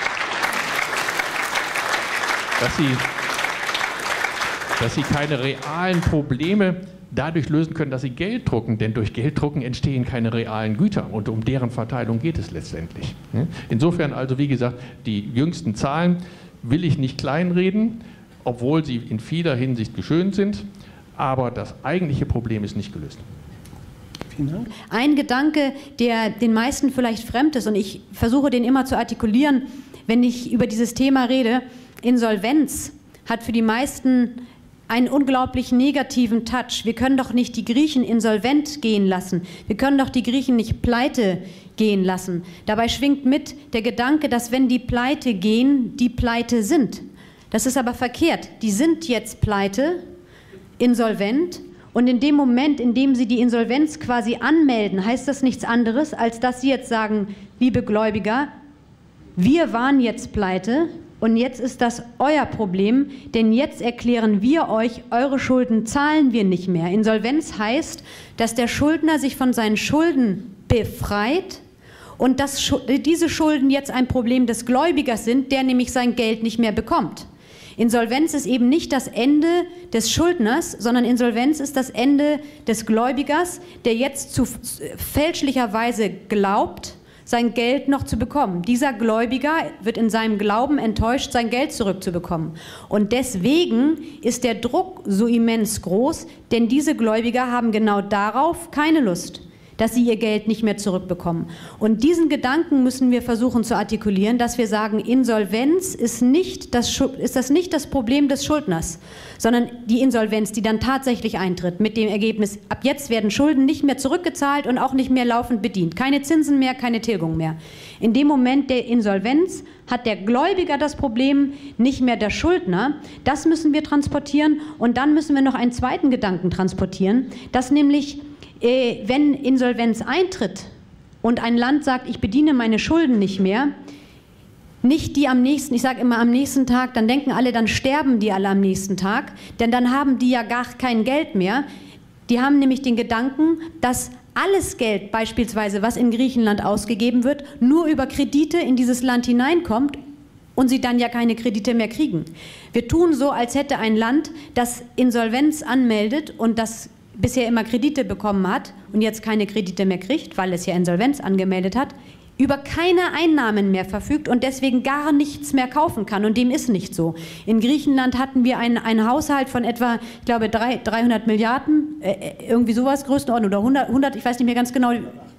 dass sie keine realen Probleme dadurch lösen können, dass sie Geld drucken, denn durch Gelddrucken entstehen keine realen Güter und um deren Verteilung geht es letztendlich. Insofern also, wie gesagt, die jüngsten Zahlen will ich nicht kleinreden, obwohl sie in vieler Hinsicht geschönt sind, aber das eigentliche Problem ist nicht gelöst. Vielen Dank. Ein Gedanke, der den meisten vielleicht fremd ist und ich versuche den immer zu artikulieren, wenn ich über dieses Thema rede, Insolvenz hat für die meisten einen unglaublich negativen Touch. Wir können doch nicht die Griechen insolvent gehen lassen. Wir können doch die Griechen nicht pleite gehen lassen. Dabei schwingt mit der Gedanke, dass wenn die pleite gehen, die pleite sind. Das ist aber verkehrt. Die sind jetzt pleite, insolvent und in dem Moment, in dem sie die Insolvenz quasi anmelden, heißt das nichts anderes, als dass sie jetzt sagen, liebe Gläubiger, wir waren jetzt pleite, und jetzt ist das euer Problem, denn jetzt erklären wir euch, eure Schulden zahlen wir nicht mehr. Insolvenz heißt, dass der Schuldner sich von seinen Schulden befreit und dass diese Schulden jetzt ein Problem des Gläubigers sind, der nämlich sein Geld nicht mehr bekommt. Insolvenz ist eben nicht das Ende des Schuldners, sondern Insolvenz ist das Ende des Gläubigers, der jetzt fälschlicherweise glaubt, sein Geld noch zu bekommen. Dieser Gläubiger wird in seinem Glauben enttäuscht, sein Geld zurückzubekommen. Und deswegen ist der Druck so immens groß, denn diese Gläubiger haben genau darauf keine Lust, dass sie ihr Geld nicht mehr zurückbekommen. Und diesen Gedanken müssen wir versuchen zu artikulieren, dass wir sagen, Insolvenz ist nicht das Problem des Schuldners, sondern die Insolvenz, die dann tatsächlich eintritt, mit dem Ergebnis, ab jetzt werden Schulden nicht mehr zurückgezahlt und auch nicht mehr laufend bedient. Keine Zinsen mehr, keine Tilgung mehr. In dem Moment der Insolvenz hat der Gläubiger das Problem, nicht mehr der Schuldner. Das müssen wir transportieren und dann müssen wir noch einen zweiten Gedanken transportieren, dass nämlich wenn Insolvenz eintritt und ein Land sagt, ich bediene meine Schulden nicht mehr, nicht die am nächsten, ich sage immer am nächsten Tag, dann denken alle, dann sterben die alle am nächsten Tag, denn dann haben die ja gar kein Geld mehr. Die haben nämlich den Gedanken, dass alles Geld beispielsweise, was in Griechenland ausgegeben wird, nur über Kredite in dieses Land hineinkommt und sie dann ja keine Kredite mehr kriegen. Wir tun so, als hätte ein Land, das Insolvenz anmeldet und das bisher immer Kredite bekommen hat und jetzt keine Kredite mehr kriegt, weil es ja Insolvenz angemeldet hat, über keine Einnahmen mehr verfügt und deswegen gar nichts mehr kaufen kann. Und dem ist nicht so. In Griechenland hatten wir einen Haushalt von etwa, ich glaube, 300 Milliarden, irgendwie sowas, Größenordnung, oder 100, ich weiß nicht mehr ganz genau,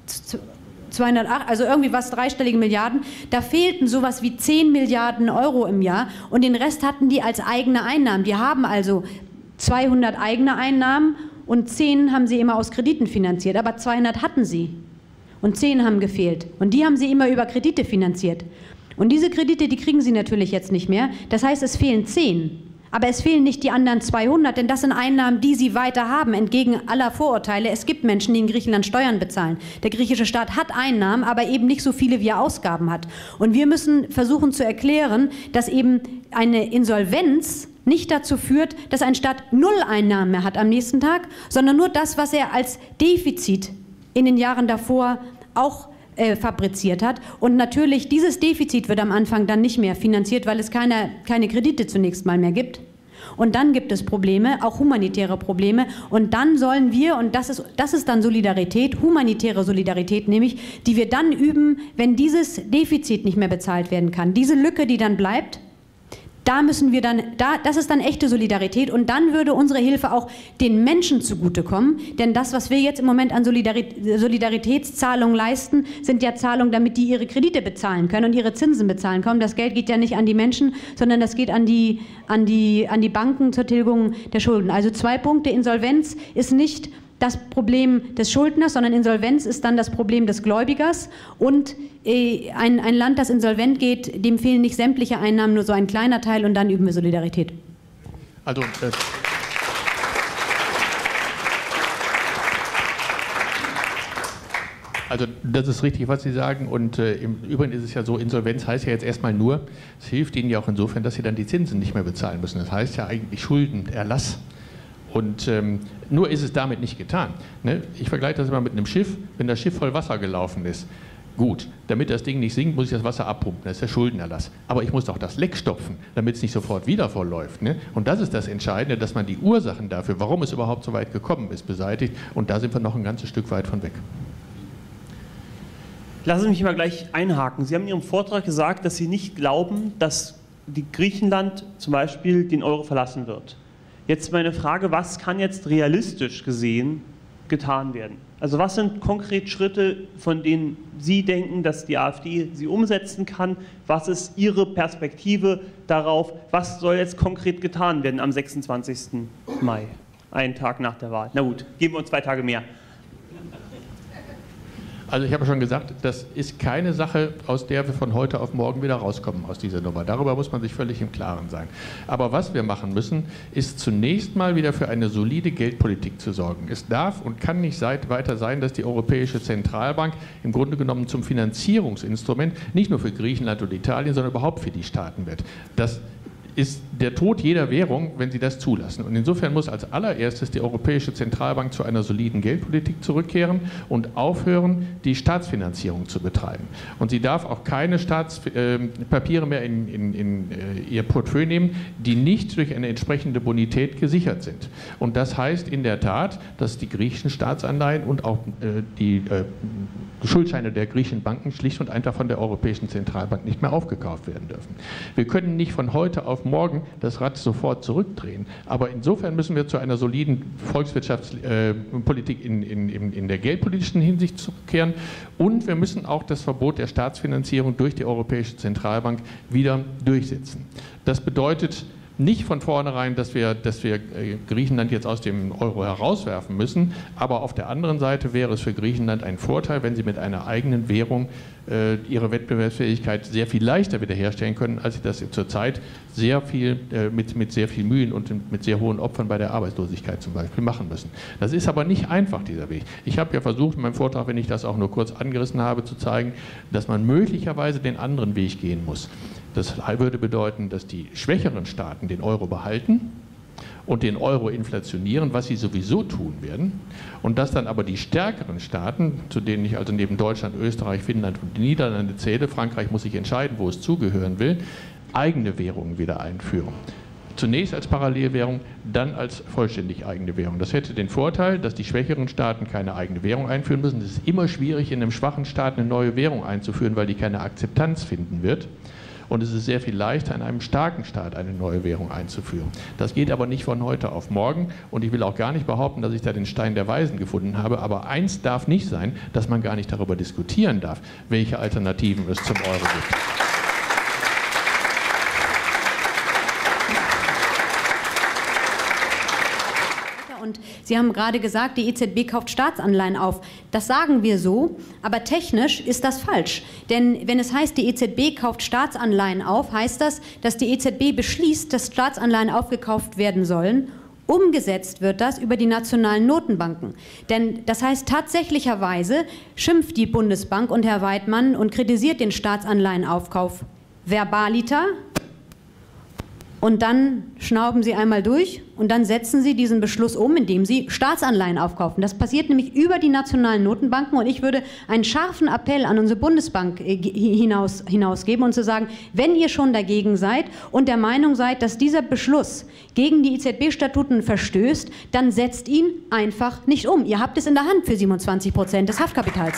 208, also irgendwie was dreistellige Milliarden. Da fehlten sowas wie 10 Milliarden Euro im Jahr und den Rest hatten die als eigene Einnahmen. Die haben also 200 eigene Einnahmen und 10 haben sie immer aus Krediten finanziert, aber 200 hatten sie und 10 haben gefehlt und die haben sie immer über Kredite finanziert. Und diese Kredite, die kriegen sie natürlich jetzt nicht mehr, das heißt, es fehlen 10, aber es fehlen nicht die anderen 200, denn das sind Einnahmen, die sie weiter haben, entgegen aller Vorurteile. Es gibt Menschen, die in Griechenland Steuern bezahlen. Der griechische Staat hat Einnahmen, aber eben nicht so viele, wie er Ausgaben hat. Und wir müssen versuchen zu erklären, dass eben eine Insolvenz nicht dazu führt, dass ein Staat null Einnahmen mehr hat am nächsten Tag, sondern nur das, was er als Defizit in den Jahren davor auch fabriziert hat. Und natürlich, dieses Defizit wird am Anfang dann nicht mehr finanziert, weil es keine Kredite zunächst mal mehr gibt. Und dann gibt es Probleme, auch humanitäre Probleme. Und dann sollen wir, und das ist dann Solidarität, humanitäre Solidarität nämlich, die wir dann üben, wenn dieses Defizit nicht mehr bezahlt werden kann. Diese Lücke, die dann bleibt, Da müssen wir dann, das ist dann echte Solidarität und dann würde unsere Hilfe auch den Menschen zugutekommen, denn das, was wir jetzt im Moment an Solidaritätszahlungen leisten, sind ja Zahlungen, damit die ihre Kredite bezahlen können und ihre Zinsen bezahlen können. Das Geld geht ja nicht an die Menschen, sondern das geht an die Banken zur Tilgung der Schulden. Also 2 Punkte, Insolvenz ist nicht das Problem des Schuldners, sondern Insolvenz ist dann das Problem des Gläubigers und ein Land, das insolvent geht, dem fehlen nicht sämtliche Einnahmen, nur so ein kleiner Teil und dann üben wir Solidarität. Also, das ist richtig, was Sie sagen und im Übrigen ist es ja so, Insolvenz heißt ja jetzt erstmal nur, es hilft Ihnen ja auch insofern, dass Sie dann die Zinsen nicht mehr bezahlen müssen. Das heißt ja eigentlich Schuldenerlass. Und nur ist es damit nicht getan. Ne? Ich vergleiche das immer mit einem Schiff, wenn das Schiff voll Wasser gelaufen ist. Gut, damit das Ding nicht sinkt, muss ich das Wasser abpumpen, das ist der Schuldenerlass. Aber ich muss doch das Leck stopfen, damit es nicht sofort wieder vollläuft. Ne? Und das ist das Entscheidende, dass man die Ursachen dafür, warum es überhaupt so weit gekommen ist, beseitigt. Und da sind wir noch ein ganzes Stück weit von weg. Lassen Sie mich mal gleich einhaken. Sie haben in Ihrem Vortrag gesagt, dass Sie nicht glauben, dass die Griechenland zum Beispiel den Euro verlassen wird. Jetzt meine Frage, was kann jetzt realistisch gesehen getan werden? Also was sind konkret Schritte, von denen Sie denken, dass die AfD sie umsetzen kann? Was ist Ihre Perspektive darauf? Was soll jetzt konkret getan werden am 26. Mai, einen Tag nach der Wahl? Na gut, geben wir uns 2 Tage mehr. Also ich habe schon gesagt, das ist keine Sache, aus der wir von heute auf morgen wieder rauskommen aus dieser Nummer. Darüber muss man sich völlig im Klaren sein. Aber was wir machen müssen, ist zunächst mal wieder für eine solide Geldpolitik zu sorgen. Es darf und kann nicht weiter sein, dass die Europäische Zentralbank im Grunde genommen zum Finanzierungsinstrument nicht nur für Griechenland und Italien, sondern überhaupt für die Staaten wird. Das ist der Tod jeder Währung, wenn sie das zulassen. Und insofern muss als allererstes die Europäische Zentralbank zu einer soliden Geldpolitik zurückkehren und aufhören, die Staatsfinanzierung zu betreiben. Und sie darf auch keine Staatspapiere mehr in ihr Portfolio nehmen, die nicht durch eine entsprechende Bonität gesichert sind. Und das heißt in der Tat, dass die griechischen Staatsanleihen und auch die Schuldscheine der griechischen Banken schlicht und einfach von der Europäischen Zentralbank nicht mehr aufgekauft werden dürfen. Wir können nicht von heute auf morgen das Rad sofort zurückdrehen, aber insofern müssen wir zu einer soliden Volkswirtschaftspolitik in der geldpolitischen Hinsicht zurückkehren und wir müssen auch das Verbot der Staatsfinanzierung durch die Europäische Zentralbank wieder durchsetzen. Das bedeutet nicht von vornherein, dass wir Griechenland jetzt aus dem Euro herauswerfen müssen, aber auf der anderen Seite wäre es für Griechenland ein Vorteil, wenn sie mit einer eigenen Währung ihre Wettbewerbsfähigkeit sehr viel leichter wiederherstellen können, als sie das zurzeit mit sehr viel Mühen und mit sehr hohen Opfern bei der Arbeitslosigkeit zum Beispiel machen müssen. Das ist aber nicht einfach, dieser Weg. Ich habe ja versucht, in meinem Vortrag, wenn ich das auch nur kurz angerissen habe, zu zeigen, dass man möglicherweise den anderen Weg gehen muss. Das würde bedeuten, dass die schwächeren Staaten den Euro behalten und den Euro inflationieren, was sie sowieso tun werden, und dass dann aber die stärkeren Staaten, zu denen ich also neben Deutschland, Österreich, Finnland und die Niederlande zähle, Frankreich muss sich entscheiden, wo es zugehören will, eigene Währungen wieder einführen. Zunächst als Parallelwährung, dann als vollständig eigene Währung. Das hätte den Vorteil, dass die schwächeren Staaten keine eigene Währung einführen müssen. Es ist immer schwierig, in einem schwachen Staat eine neue Währung einzuführen, weil die keine Akzeptanz finden wird. Und es ist sehr viel leichter, in einem starken Staat eine neue Währung einzuführen. Das geht aber nicht von heute auf morgen. Und ich will auch gar nicht behaupten, dass ich da den Stein der Weisen gefunden habe. Aber eins darf nicht sein, dass man gar nicht darüber diskutieren darf, welche Alternativen es zum Euro gibt. Und Sie haben gerade gesagt, die EZB kauft Staatsanleihen auf. Das sagen wir so, aber technisch ist das falsch. Denn wenn es heißt, die EZB kauft Staatsanleihen auf, heißt das, dass die EZB beschließt, dass Staatsanleihen aufgekauft werden sollen. Umgesetzt wird das über die nationalen Notenbanken. Denn das heißt, tatsächlicherweise schimpft die Bundesbank und Herr Weidmann und kritisiert den Staatsanleihenaufkauf verbaliter. Und dann schnauben Sie einmal durch und dann setzen Sie diesen Beschluss um, indem Sie Staatsanleihen aufkaufen. Das passiert nämlich über die nationalen Notenbanken und ich würde einen scharfen Appell an unsere Bundesbank hinausgeben und zu sagen, wenn ihr schon dagegen seid und der Meinung seid, dass dieser Beschluss gegen die EZB-Statuten verstößt, dann setzt ihn einfach nicht um. Ihr habt es in der Hand für 27% des Haftkapitals.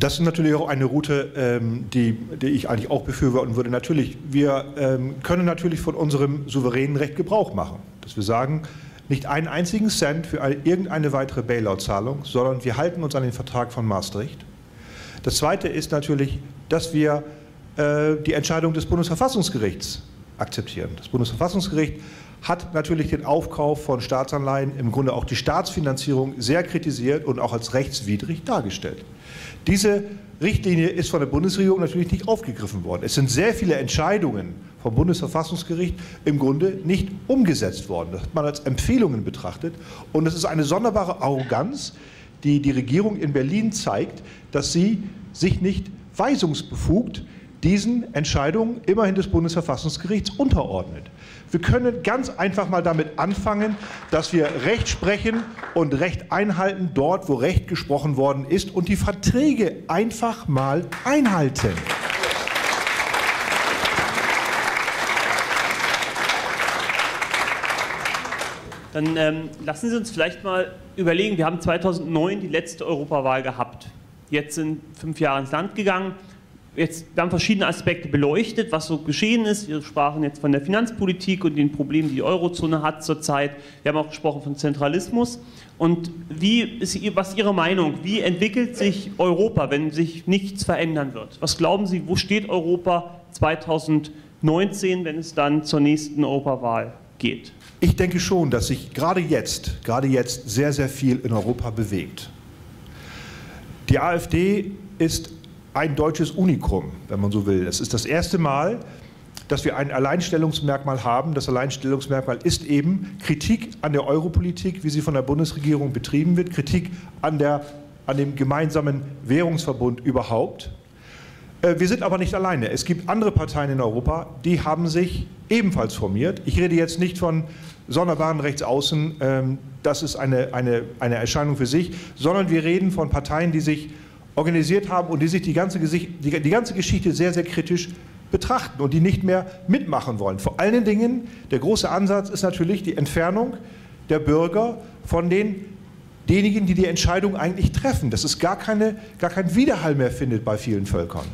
Das ist natürlich auch eine Route, die ich eigentlich auch befürworten würde. Natürlich, wir können natürlich von unserem souveränen Recht Gebrauch machen, dass wir sagen, nicht einen einzigen Cent für irgendeine weitere Bailout-Zahlung, sondern wir halten uns an den Vertrag von Maastricht. Das Zweite ist natürlich, dass wir die Entscheidung des Bundesverfassungsgerichts akzeptieren. Das Bundesverfassungsgericht hat natürlich den Aufkauf von Staatsanleihen, im Grunde auch die Staatsfinanzierung, sehr kritisiert und auch als rechtswidrig dargestellt. Diese Richtlinie ist von der Bundesregierung natürlich nicht aufgegriffen worden. Es sind sehr viele Entscheidungen vom Bundesverfassungsgericht im Grunde nicht umgesetzt worden. Das hat man als Empfehlungen betrachtet. Und es ist eine sonderbare Arroganz, die die Regierung in Berlin zeigt, dass sie sich nicht weisungsbefugt diesen Entscheidungen immerhin des Bundesverfassungsgerichts unterordnet. Wir können ganz einfach mal damit anfangen, dass wir Recht sprechen und Recht einhalten dort, wo Recht gesprochen worden ist und die Verträge einfach mal einhalten. Dann lassen Sie uns vielleicht mal überlegen, wir haben 2009 die letzte Europawahl gehabt. Jetzt sind 5 Jahre ins Land gegangen. Wir haben verschiedene Aspekte beleuchtet, was so geschehen ist. Wir sprachen jetzt von der Finanzpolitik und den Problemen, die die Eurozone hat zurzeit. Wir haben auch gesprochen von Zentralismus. Und was ist Ihre Meinung? Wie entwickelt sich Europa, wenn sich nichts verändern wird? Was glauben Sie, wo steht Europa 2019, wenn es dann zur nächsten Europawahl geht? Ich denke schon, dass sich gerade jetzt sehr, sehr viel in Europa bewegt. Die AfD ist ein deutsches Unikum, wenn man so will. Es ist das erste Mal, dass wir ein Alleinstellungsmerkmal haben. Das Alleinstellungsmerkmal ist eben Kritik an der Europolitik, wie sie von der Bundesregierung betrieben wird, Kritik an dem gemeinsamen Währungsverbund überhaupt. Wir sind aber nicht alleine. Es gibt andere Parteien in Europa, die haben sich ebenfalls formiert. Ich rede jetzt nicht von sonderbaren Rechtsaußen, das ist eine Erscheinung für sich, sondern wir reden von Parteien, die sich organisiert haben und die sich die ganze Geschichte sehr, sehr kritisch betrachten und die nicht mehr mitmachen wollen. Vor allen Dingen, der große Ansatz ist natürlich die Entfernung der Bürger von denjenigen, die die Entscheidung eigentlich treffen, dass es gar kein Widerhall mehr findet bei vielen Völkern.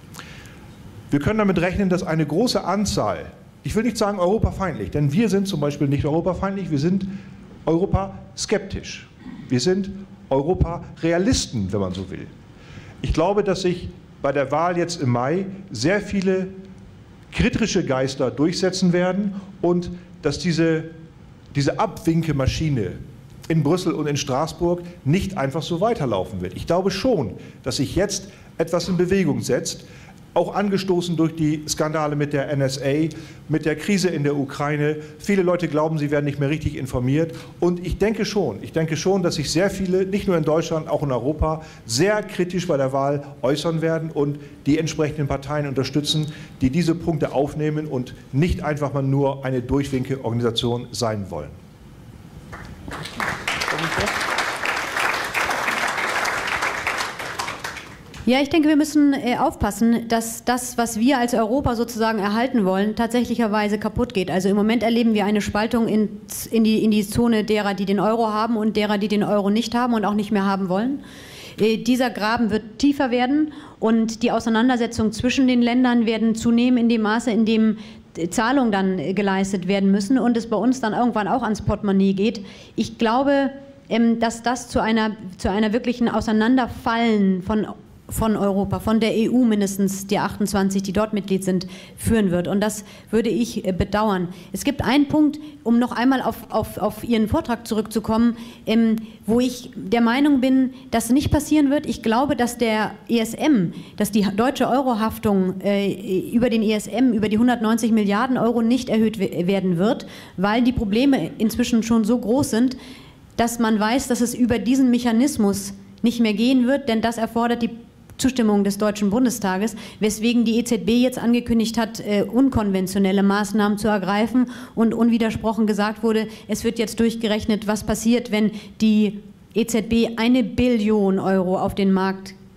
Wir können damit rechnen, dass eine große Anzahl, ich will nicht sagen europafeindlich, denn wir sind zum Beispiel nicht europafeindlich, wir sind europaskeptisch. Wir sind Europarealisten, wenn man so will. Ich glaube, dass sich bei der Wahl jetzt im Mai sehr viele kritische Geister durchsetzen werden und dass diese Abwinkemaschine in Brüssel und in Straßburg nicht einfach so weiterlaufen wird. Ich glaube schon, dass sich jetzt etwas in Bewegung setzt, auch angestoßen durch die Skandale mit der NSA, mit der Krise in der Ukraine. Viele Leute glauben, sie werden nicht mehr richtig informiert. Und ich denke schon, dass sich sehr viele, nicht nur in Deutschland, auch in Europa, sehr kritisch bei der Wahl äußern werden und die entsprechenden Parteien unterstützen, die diese Punkte aufnehmen und nicht einfach mal nur eine Durchwinke-Organisation sein wollen. Ja, ich denke, wir müssen aufpassen, dass das, was wir als Europa sozusagen erhalten wollen, tatsächlicherweise kaputt geht. Also im Moment erleben wir eine Spaltung in die Zone derer, die den Euro haben und derer, die den Euro nicht haben und auch nicht mehr haben wollen. Dieser Graben wird tiefer werden und die Auseinandersetzungen zwischen den Ländern werden zunehmen in dem Maße, in dem Zahlungen dann geleistet werden müssen und es bei uns dann irgendwann auch ans Portemonnaie geht. Ich glaube, dass das zu einer wirklichen Auseinanderfallen von Europa, von der EU mindestens, die 28, die dort Mitglied sind, führen wird. Und das würde ich bedauern. Es gibt einen Punkt, um noch einmal auf Ihren Vortrag zurückzukommen, wo ich der Meinung bin, dass nicht passieren wird. Ich glaube, dass der ESM, dass die deutsche Eurohaftung über den ESM, über die 190 Milliarden Euro nicht erhöht werden wird, weil die Probleme inzwischen schon so groß sind, dass man weiß, dass es über diesen Mechanismus nicht mehr gehen wird, denn das erfordert die Zustimmung des Deutschen Bundestages, weswegen die EZB jetzt angekündigt hat, unkonventionelle Maßnahmen zu ergreifen und unwidersprochen gesagt wurde, es wird jetzt durchgerechnet, was passiert, wenn die EZB 1 Billion Euro auf den Markt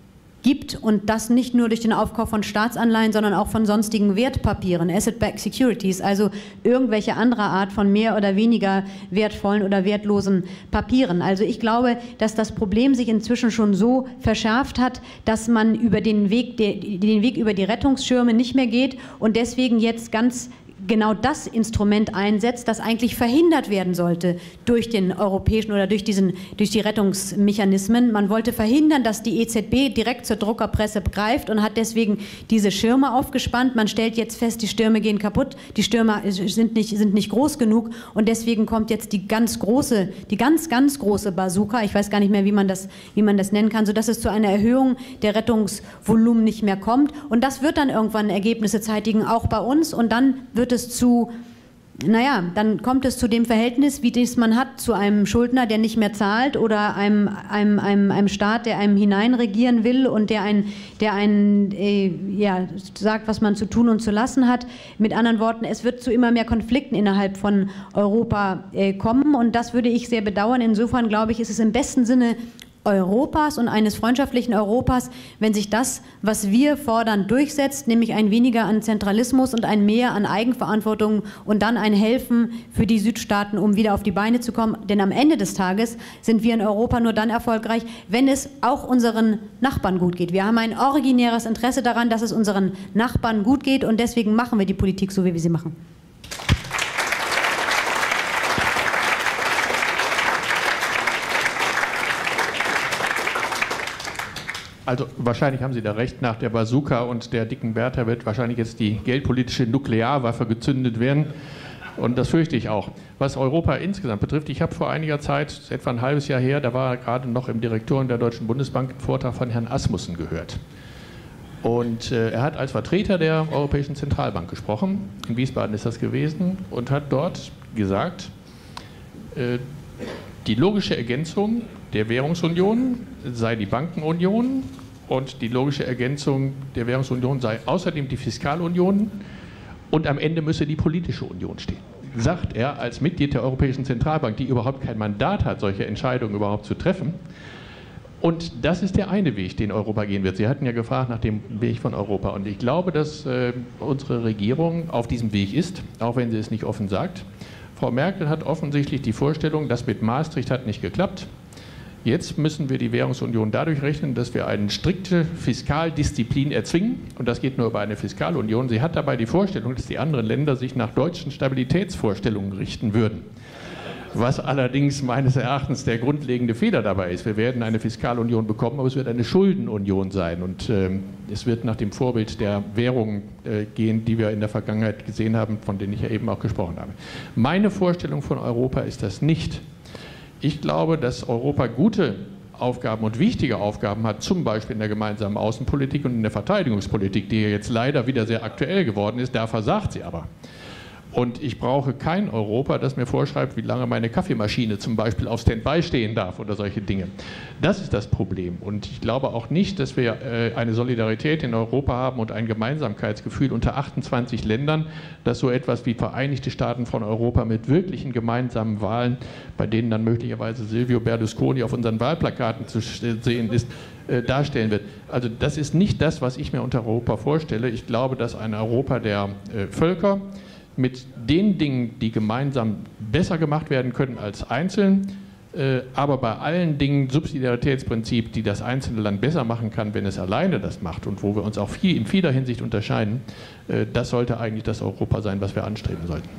gibt und das nicht nur durch den Aufkauf von Staatsanleihen, sondern auch von sonstigen Wertpapieren, Asset-Backed Securities, also irgendwelche andere Art von mehr oder weniger wertvollen oder wertlosen Papieren. Also ich glaube, dass das Problem sich inzwischen schon so verschärft hat, dass man über den Weg über die Rettungsschirme nicht mehr geht und deswegen jetzt ganz genau das Instrument einsetzt, das eigentlich verhindert werden sollte durch den europäischen oder durch die Rettungsmechanismen. Man wollte verhindern, dass die EZB direkt zur Druckerpresse greift und hat deswegen diese Schirme aufgespannt. Man stellt jetzt fest, die Stürme gehen kaputt, die Stürme sind nicht groß genug und deswegen kommt jetzt die ganz große Bazooka, ich weiß gar nicht mehr, wie man das nennen kann, sodass es zu einer Erhöhung der Rettungsvolumen nicht mehr kommt und das wird dann irgendwann Ergebnisse zeitigen, auch bei uns und dann dann kommt es zu dem Verhältnis, wie das man hat zu einem Schuldner, der nicht mehr zahlt oder einem Staat, der einem hineinregieren will und der sagt, was man zu tun und zu lassen hat. Mit anderen Worten, es wird zu immer mehr Konflikten innerhalb von Europa kommen und das würde ich sehr bedauern. Insofern glaube ich, ist es im besten Sinne Europas und eines freundschaftlichen Europas, wenn sich das, was wir fordern, durchsetzt, nämlich ein weniger an Zentralismus und ein mehr an Eigenverantwortung und dann ein Helfen für die Südstaaten, um wieder auf die Beine zu kommen. Denn am Ende des Tages sind wir in Europa nur dann erfolgreich, wenn es auch unseren Nachbarn gut geht. Wir haben ein originäres Interesse daran, dass es unseren Nachbarn gut geht und deswegen machen wir die Politik so, wie wir sie machen. Also wahrscheinlich haben Sie da recht, nach der Bazooka und der dicken Bertha wird wahrscheinlich jetzt die geldpolitische Nuklearwaffe gezündet werden. Und das fürchte ich auch. Was Europa insgesamt betrifft, ich habe vor einiger Zeit, etwa ein halbes Jahr her, da war gerade noch im Direktorium der Deutschen Bundesbank, einen Vortrag von Herrn Asmussen gehört. Und er hat als Vertreter der Europäischen Zentralbank gesprochen, in Wiesbaden ist das gewesen, und hat dort gesagt, die logische Ergänzung der Währungsunion sei die Bankenunion und die logische Ergänzung der Währungsunion sei außerdem die Fiskalunion und am Ende müsse die politische Union stehen. Sagt er als Mitglied der Europäischen Zentralbank, die überhaupt kein Mandat hat, solche Entscheidungen überhaupt zu treffen. Und das ist der eine Weg, den Europa gehen wird. Sie hatten ja gefragt nach dem Weg von Europa. Und ich glaube, dass unsere Regierung auf diesem Weg ist, auch wenn sie es nicht offen sagt. Frau Merkel hat offensichtlich die Vorstellung, das mit Maastricht hat nicht geklappt. Jetzt müssen wir die Währungsunion dadurch rechnen, dass wir eine strikte Fiskaldisziplin erzwingen. Und das geht nur über eine Fiskalunion. Sie hat dabei die Vorstellung, dass die anderen Länder sich nach deutschen Stabilitätsvorstellungen richten würden. Was allerdings meines Erachtens der grundlegende Fehler dabei ist. Wir werden eine Fiskalunion bekommen, aber es wird eine Schuldenunion sein. Und es wird nach dem Vorbild der Währungen gehen, die wir in der Vergangenheit gesehen haben, von denen ich ja eben auch gesprochen habe. Meine Vorstellung von Europa ist das nicht. Ich glaube, dass Europa gute Aufgaben und wichtige Aufgaben hat, zum Beispiel in der gemeinsamen Außenpolitik und in der Verteidigungspolitik, die jetzt leider wieder sehr aktuell geworden ist. Da versagt sie aber. Und ich brauche kein Europa, das mir vorschreibt, wie lange meine Kaffeemaschine zum Beispiel auf Standby stehen darf oder solche Dinge. Das ist das Problem. Und ich glaube auch nicht, dass wir eine Solidarität in Europa haben und ein Gemeinsamkeitsgefühl unter 28 Ländern, dass so etwas wie Vereinigte Staaten von Europa mit wirklichen gemeinsamen Wahlen, bei denen dann möglicherweise Silvio Berlusconi auf unseren Wahlplakaten zu sehen ist, darstellen wird. Also das ist nicht das, was ich mir unter Europa vorstelle. Ich glaube, dass ein Europa der Völker mit den Dingen, die gemeinsam besser gemacht werden können als einzeln, aber bei allen Dingen Subsidiaritätsprinzip, die das einzelne Land besser machen kann, wenn es alleine das macht und wo wir uns auch in vieler Hinsicht unterscheiden, das sollte eigentlich das Europa sein, was wir anstreben sollten.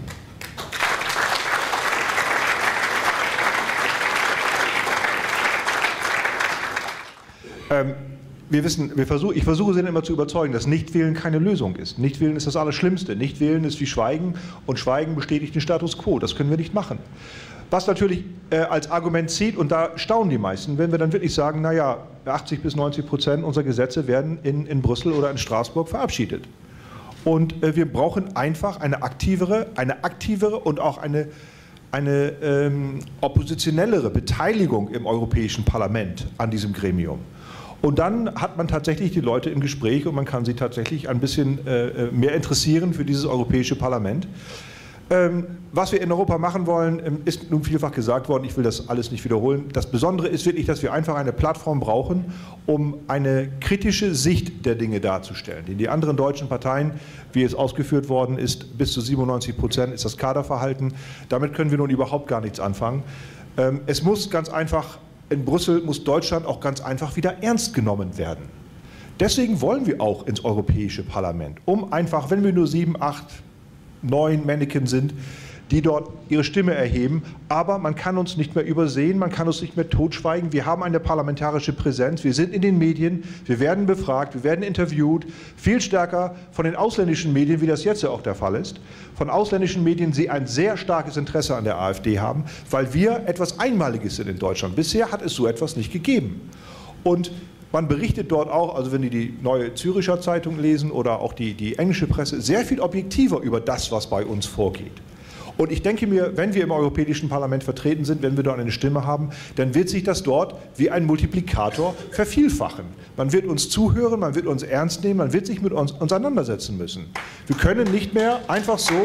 Ich versuche Sie immer zu überzeugen, dass Nichtwählen keine Lösung ist. Nichtwählen ist das Allerschlimmste. Nichtwählen ist wie Schweigen und Schweigen bestätigt den Status quo. Das können wir nicht machen. Was natürlich als Argument zählt, und da staunen die meisten, wenn wir dann wirklich sagen, naja, 80-90% unserer Gesetze werden in Brüssel oder in Straßburg verabschiedet. Und wir brauchen einfach eine aktivere und auch eine oppositionellere Beteiligung im Europäischen Parlament an diesem Gremium. Und dann hat man tatsächlich die Leute im Gespräch und man kann sie tatsächlich ein bisschen mehr interessieren für dieses Europäische Parlament. Was wir in Europa machen wollen, ist nun vielfach gesagt worden, ich will das alles nicht wiederholen. Das Besondere ist wirklich, dass wir einfach eine Plattform brauchen, um eine kritische Sicht der Dinge darzustellen. In die anderen deutschen Parteien, wie es ausgeführt worden ist, bis zu 97% ist das Kaderverhalten. Damit können wir nun überhaupt gar nichts anfangen. Es muss ganz einfach, in Brüssel muss Deutschland auch ganz einfach wieder ernst genommen werden. Deswegen wollen wir auch ins Europäische Parlament, um einfach, wenn wir nur 7, 8, 9 Mannequin sind, die dort ihre Stimme erheben, aber man kann uns nicht mehr übersehen, man kann uns nicht mehr totschweigen. Wir haben eine parlamentarische Präsenz, wir sind in den Medien, wir werden befragt, wir werden interviewt, viel stärker von den ausländischen Medien, wie das jetzt ja auch der Fall ist, von ausländischen Medien, die ein sehr starkes Interesse an der AfD haben, weil wir etwas Einmaliges sind in Deutschland. Bisher hat es so etwas nicht gegeben. Und man berichtet dort auch, also wenn die Neue Züricher Zeitung lesen oder auch die englische Presse, sehr viel objektiver über das, was bei uns vorgeht. Und ich denke mir, wenn wir im Europäischen Parlament vertreten sind, wenn wir dort eine Stimme haben, dann wird sich das dort wie ein Multiplikator vervielfachen. Man wird uns zuhören, man wird uns ernst nehmen, man wird sich mit uns auseinandersetzen müssen. Wir können nicht mehr einfach so...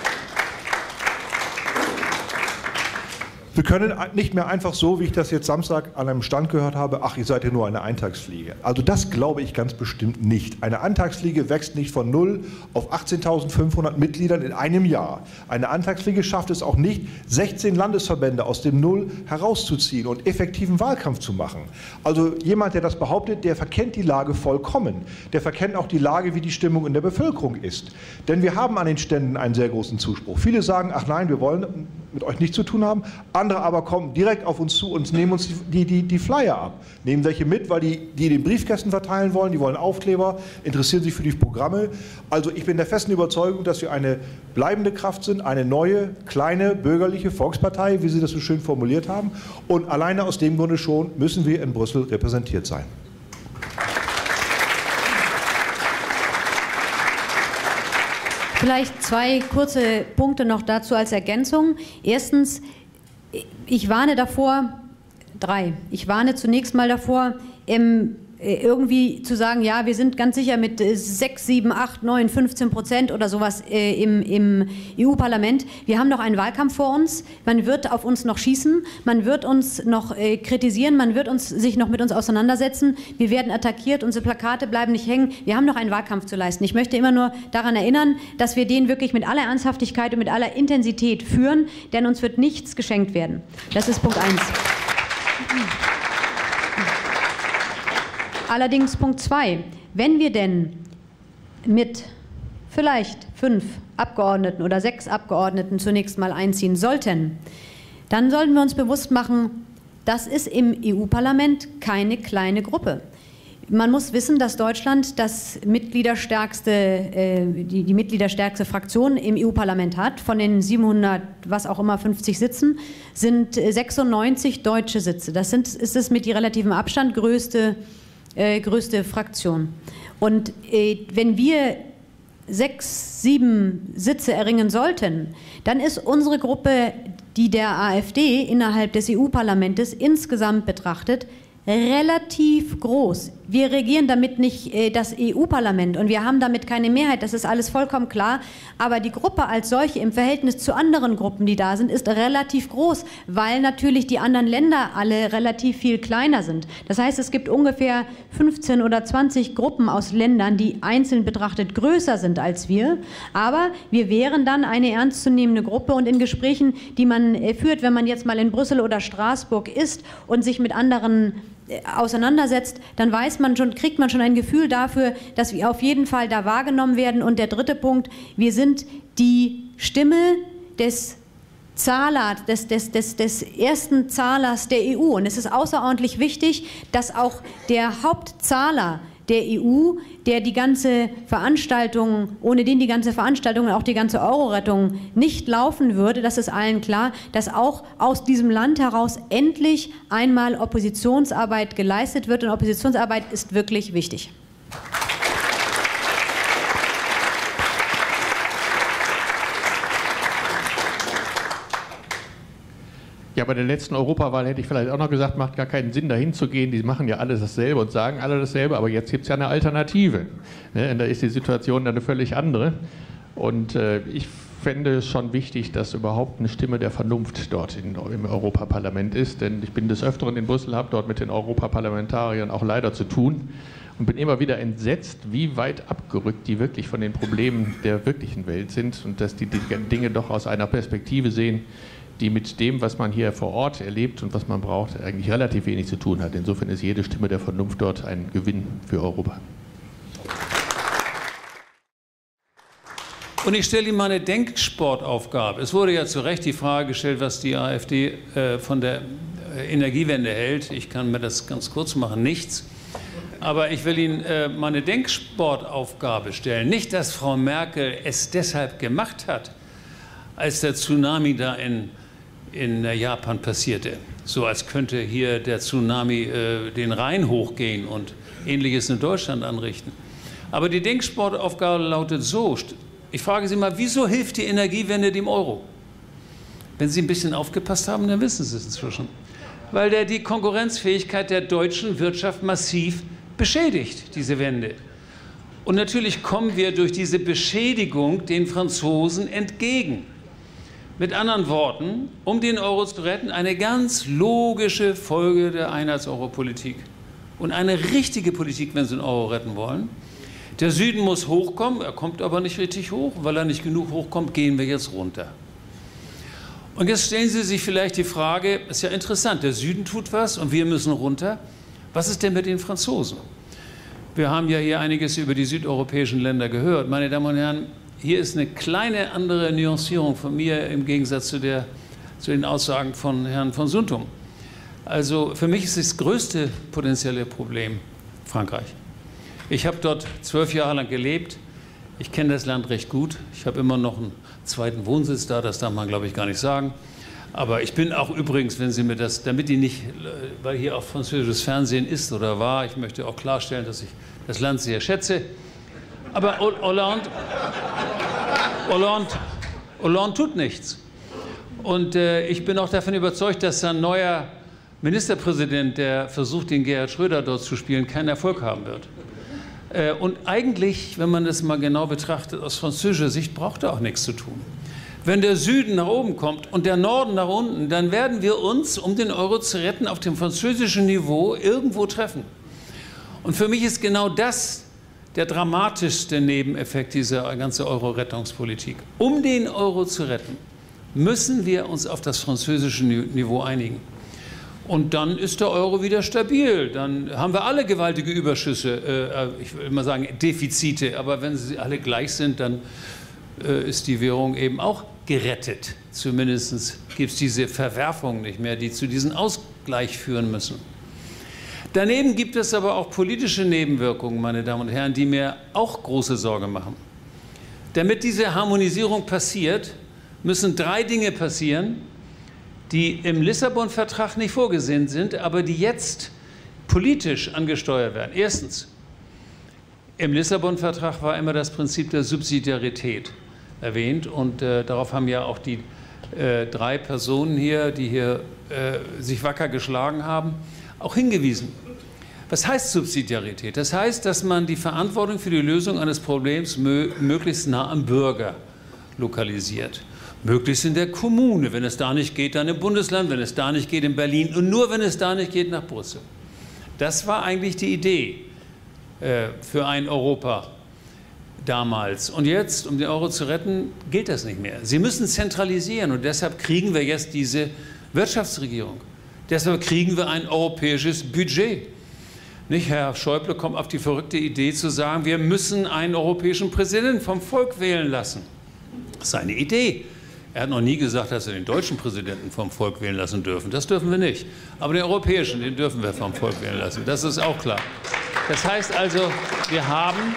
Wir können nicht mehr einfach so, wie ich das jetzt Samstag an einem Stand gehört habe, ach, ihr seid ja nur eine Eintagsfliege. Also das glaube ich ganz bestimmt nicht. Eine Eintagsfliege wächst nicht von 0 auf 18.500 Mitgliedern in einem Jahr. Eine Eintagsfliege schafft es auch nicht, 16 Landesverbände aus dem Null herauszuziehen und effektiven Wahlkampf zu machen. Also jemand, der das behauptet, der verkennt die Lage vollkommen. Der verkennt auch die Lage, wie die Stimmung in der Bevölkerung ist. Denn wir haben an den Ständen einen sehr großen Zuspruch. Viele sagen, ach nein, wir wollen mit euch nichts zu tun haben. Andere aber kommen direkt auf uns zu und nehmen uns die Flyer ab. Nehmen welche mit, weil die den Briefkästen verteilen wollen, die wollen Aufkleber, interessieren sich für die Programme. Also ich bin der festen Überzeugung, dass wir eine bleibende Kraft sind, eine neue, kleine, bürgerliche Volkspartei, wie Sie das so schön formuliert haben. Und alleine aus dem Grunde schon müssen wir in Brüssel repräsentiert sein. Vielleicht 2 kurze Punkte noch dazu als Ergänzung. Erstens, ich warne davor, 3. Ich warne zunächst mal davor, irgendwie zu sagen, ja, wir sind ganz sicher mit 6, 7, 8, 9, 15% oder sowas im EU-Parlament. Wir haben noch einen Wahlkampf vor uns. Man wird auf uns noch schießen, man wird uns noch kritisieren, man wird sich noch mit uns auseinandersetzen. Wir werden attackiert, unsere Plakate bleiben nicht hängen. Wir haben noch einen Wahlkampf zu leisten. Ich möchte immer nur daran erinnern, dass wir den wirklich mit aller Ernsthaftigkeit und mit aller Intensität führen, denn uns wird nichts geschenkt werden. Das ist Punkt 1. Allerdings Punkt 2, wenn wir denn mit vielleicht 5 Abgeordneten oder 6 Abgeordneten zunächst mal einziehen sollten, dann sollten wir uns bewusst machen, das ist im EU-Parlament keine kleine Gruppe. Man muss wissen, dass Deutschland die mitgliederstärkste Fraktion im EU-Parlament hat. Von den 700, was auch immer, 50 Sitzen, sind 96 deutsche Sitze. Ist es mit relativem Abstand größte Fraktion. Und wenn wir 6, 7 Sitze erringen sollten, dann ist unsere Gruppe, die der AfD innerhalb des EU-Parlaments insgesamt betrachtet, relativ groß. Wir regieren damit nicht das EU-Parlament und wir haben damit keine Mehrheit, das ist alles vollkommen klar, aber die Gruppe als solche im Verhältnis zu anderen Gruppen, die da sind, ist relativ groß, weil natürlich die anderen Länder alle relativ viel kleiner sind. Das heißt, es gibt ungefähr 15 oder 20 Gruppen aus Ländern, die einzeln betrachtet größer sind als wir, aber wir wären dann eine ernstzunehmende Gruppe und in Gesprächen, die man führt, wenn man jetzt mal in Brüssel oder Straßburg ist und sich mit anderen auseinandersetzt, dann kriegt man schon ein Gefühl dafür, dass wir auf jeden Fall da wahrgenommen werden. Und der 3. Punkt, wir sind die Stimme des Zahlers, des ersten Zahlers der EU. Und es ist außerordentlich wichtig, dass auch der Hauptzahler der EU, der die ganze Veranstaltung, ohne den die ganze Veranstaltung und auch die ganze Euro-Rettung nicht laufen würde, das ist allen klar, dass auch aus diesem Land heraus endlich einmal Oppositionsarbeit geleistet wird. Und Oppositionsarbeit ist wirklich wichtig. Ja, bei der letzten Europawahl hätte ich vielleicht auch noch gesagt, macht gar keinen Sinn, dahin zu gehen. Die machen ja alle dasselbe und sagen alle dasselbe, aber jetzt gibt es ja eine Alternative. Und da ist die Situation dann eine völlig andere. Und ich fände es schon wichtig, dass überhaupt eine Stimme der Vernunft dort im Europaparlament ist, denn ich bin des Öfteren in Brüssel, habe dort mit den Europaparlamentariern auch leider zu tun und bin immer wieder entsetzt, wie weit abgerückt die wirklich von den Problemen der wirklichen Welt sind und dass die Dinge doch aus einer Perspektive sehen, die mit dem, was man hier vor Ort erlebt und was man braucht, eigentlich relativ wenig zu tun hat. Insofern ist jede Stimme der Vernunft dort ein Gewinn für Europa. Und ich stelle Ihnen mal eine Denksportaufgabe. Es wurde ja zu Recht die Frage gestellt, was die AfD von der Energiewende hält. Ich kann mir das ganz kurz machen, nichts. Aber ich will Ihnen mal eine Denksportaufgabe stellen. Nicht, dass Frau Merkel es deshalb gemacht hat, als der Tsunami da in Japan passierte. So als könnte hier der Tsunami den Rhein hochgehen und Ähnliches in Deutschland anrichten. Aber die Denksportaufgabe lautet so: Ich frage Sie mal, wieso hilft die Energiewende dem Euro? Wenn Sie ein bisschen aufgepasst haben, dann wissen Sie es inzwischen. Weil der die Konkurrenzfähigkeit der deutschen Wirtschaft massiv beschädigt, diese Wende. Und natürlich kommen wir durch diese Beschädigung den Franzosen entgegen. Mit anderen Worten, um den Euro zu retten, eine ganz logische Folge der Einheits-Euro-Politik. Und eine richtige Politik, wenn Sie den Euro retten wollen. Der Süden muss hochkommen, er kommt aber nicht richtig hoch. Weil er nicht genug hochkommt, gehen wir jetzt runter. Und jetzt stellen Sie sich vielleicht die Frage, ist ja interessant, der Süden tut was und wir müssen runter. Was ist denn mit den Franzosen? Wir haben ja hier einiges über die südeuropäischen Länder gehört. Meine Damen und Herren, hier ist eine kleine andere Nuancierung von mir im Gegensatz zu den Aussagen von Herrn von Suntum. Also für mich ist das größte potenzielle Problem Frankreich. Ich habe dort 12 Jahre lang gelebt. Ich kenne das Land recht gut. Ich habe immer noch einen zweiten Wohnsitz da, das darf man, glaube ich, gar nicht sagen. Aber ich bin auch übrigens, wenn Sie mir das, damit die nicht, weil hier auch französisches Fernsehen ist oder war, ich möchte auch klarstellen, dass ich das Land sehr schätze. Aber Hollande tut nichts. Und ich bin auch davon überzeugt, dass ein neuer Ministerpräsident, der versucht, den Gerhard Schröder dort zu spielen, keinen Erfolg haben wird. Und eigentlich, wenn man das mal genau betrachtet, aus französischer Sicht braucht er auch nichts zu tun. Wenn der Süden nach oben kommt und der Norden nach unten, dann werden wir uns, um den Euro zu retten, auf dem französischen Niveau irgendwo treffen. Und für mich ist genau das der dramatischste Nebeneffekt dieser ganzen Euro-Rettungspolitik. Um den Euro zu retten, müssen wir uns auf das französische Niveau einigen. Und dann ist der Euro wieder stabil. Dann haben wir alle gewaltige Überschüsse, ich will mal sagen Defizite. Aber wenn sie alle gleich sind, dann ist die Währung eben auch gerettet. Zumindest gibt es diese Verwerfungen nicht mehr, die zu diesem Ausgleich führen müssen. Daneben gibt es aber auch politische Nebenwirkungen, meine Damen und Herren, die mir auch große Sorge machen. Damit diese Harmonisierung passiert, müssen 3 Dinge passieren, die im Lissabon-Vertrag nicht vorgesehen sind, aber die jetzt politisch angesteuert werden. Erstens, im Lissabon-Vertrag war immer das Prinzip der Subsidiarität erwähnt und darauf haben ja auch die 3 Personen hier, die hier sich wacker geschlagen haben, auch hingewiesen. Was heißt Subsidiarität? Das heißt, dass man die Verantwortung für die Lösung eines Problems möglichst nah am Bürger lokalisiert. Möglichst in der Kommune. Wenn es da nicht geht, dann im Bundesland. Wenn es da nicht geht, in Berlin. Und nur wenn es da nicht geht, nach Brüssel. Das war eigentlich die Idee für ein Europa damals. Und jetzt, um den Euro zu retten, gilt das nicht mehr. Sie müssen zentralisieren. Und deshalb kriegen wir jetzt diese Wirtschaftsregierung. Deshalb kriegen wir ein europäisches Budget. Nicht, Herr Schäuble kommt auf die verrückte Idee zu sagen, wir müssen einen europäischen Präsidenten vom Volk wählen lassen. Das ist seine Idee. Er hat noch nie gesagt, dass wir den deutschen Präsidenten vom Volk wählen lassen dürfen. Das dürfen wir nicht. Aber den europäischen, den dürfen wir vom Volk wählen lassen. Das ist auch klar. Das heißt also, wir haben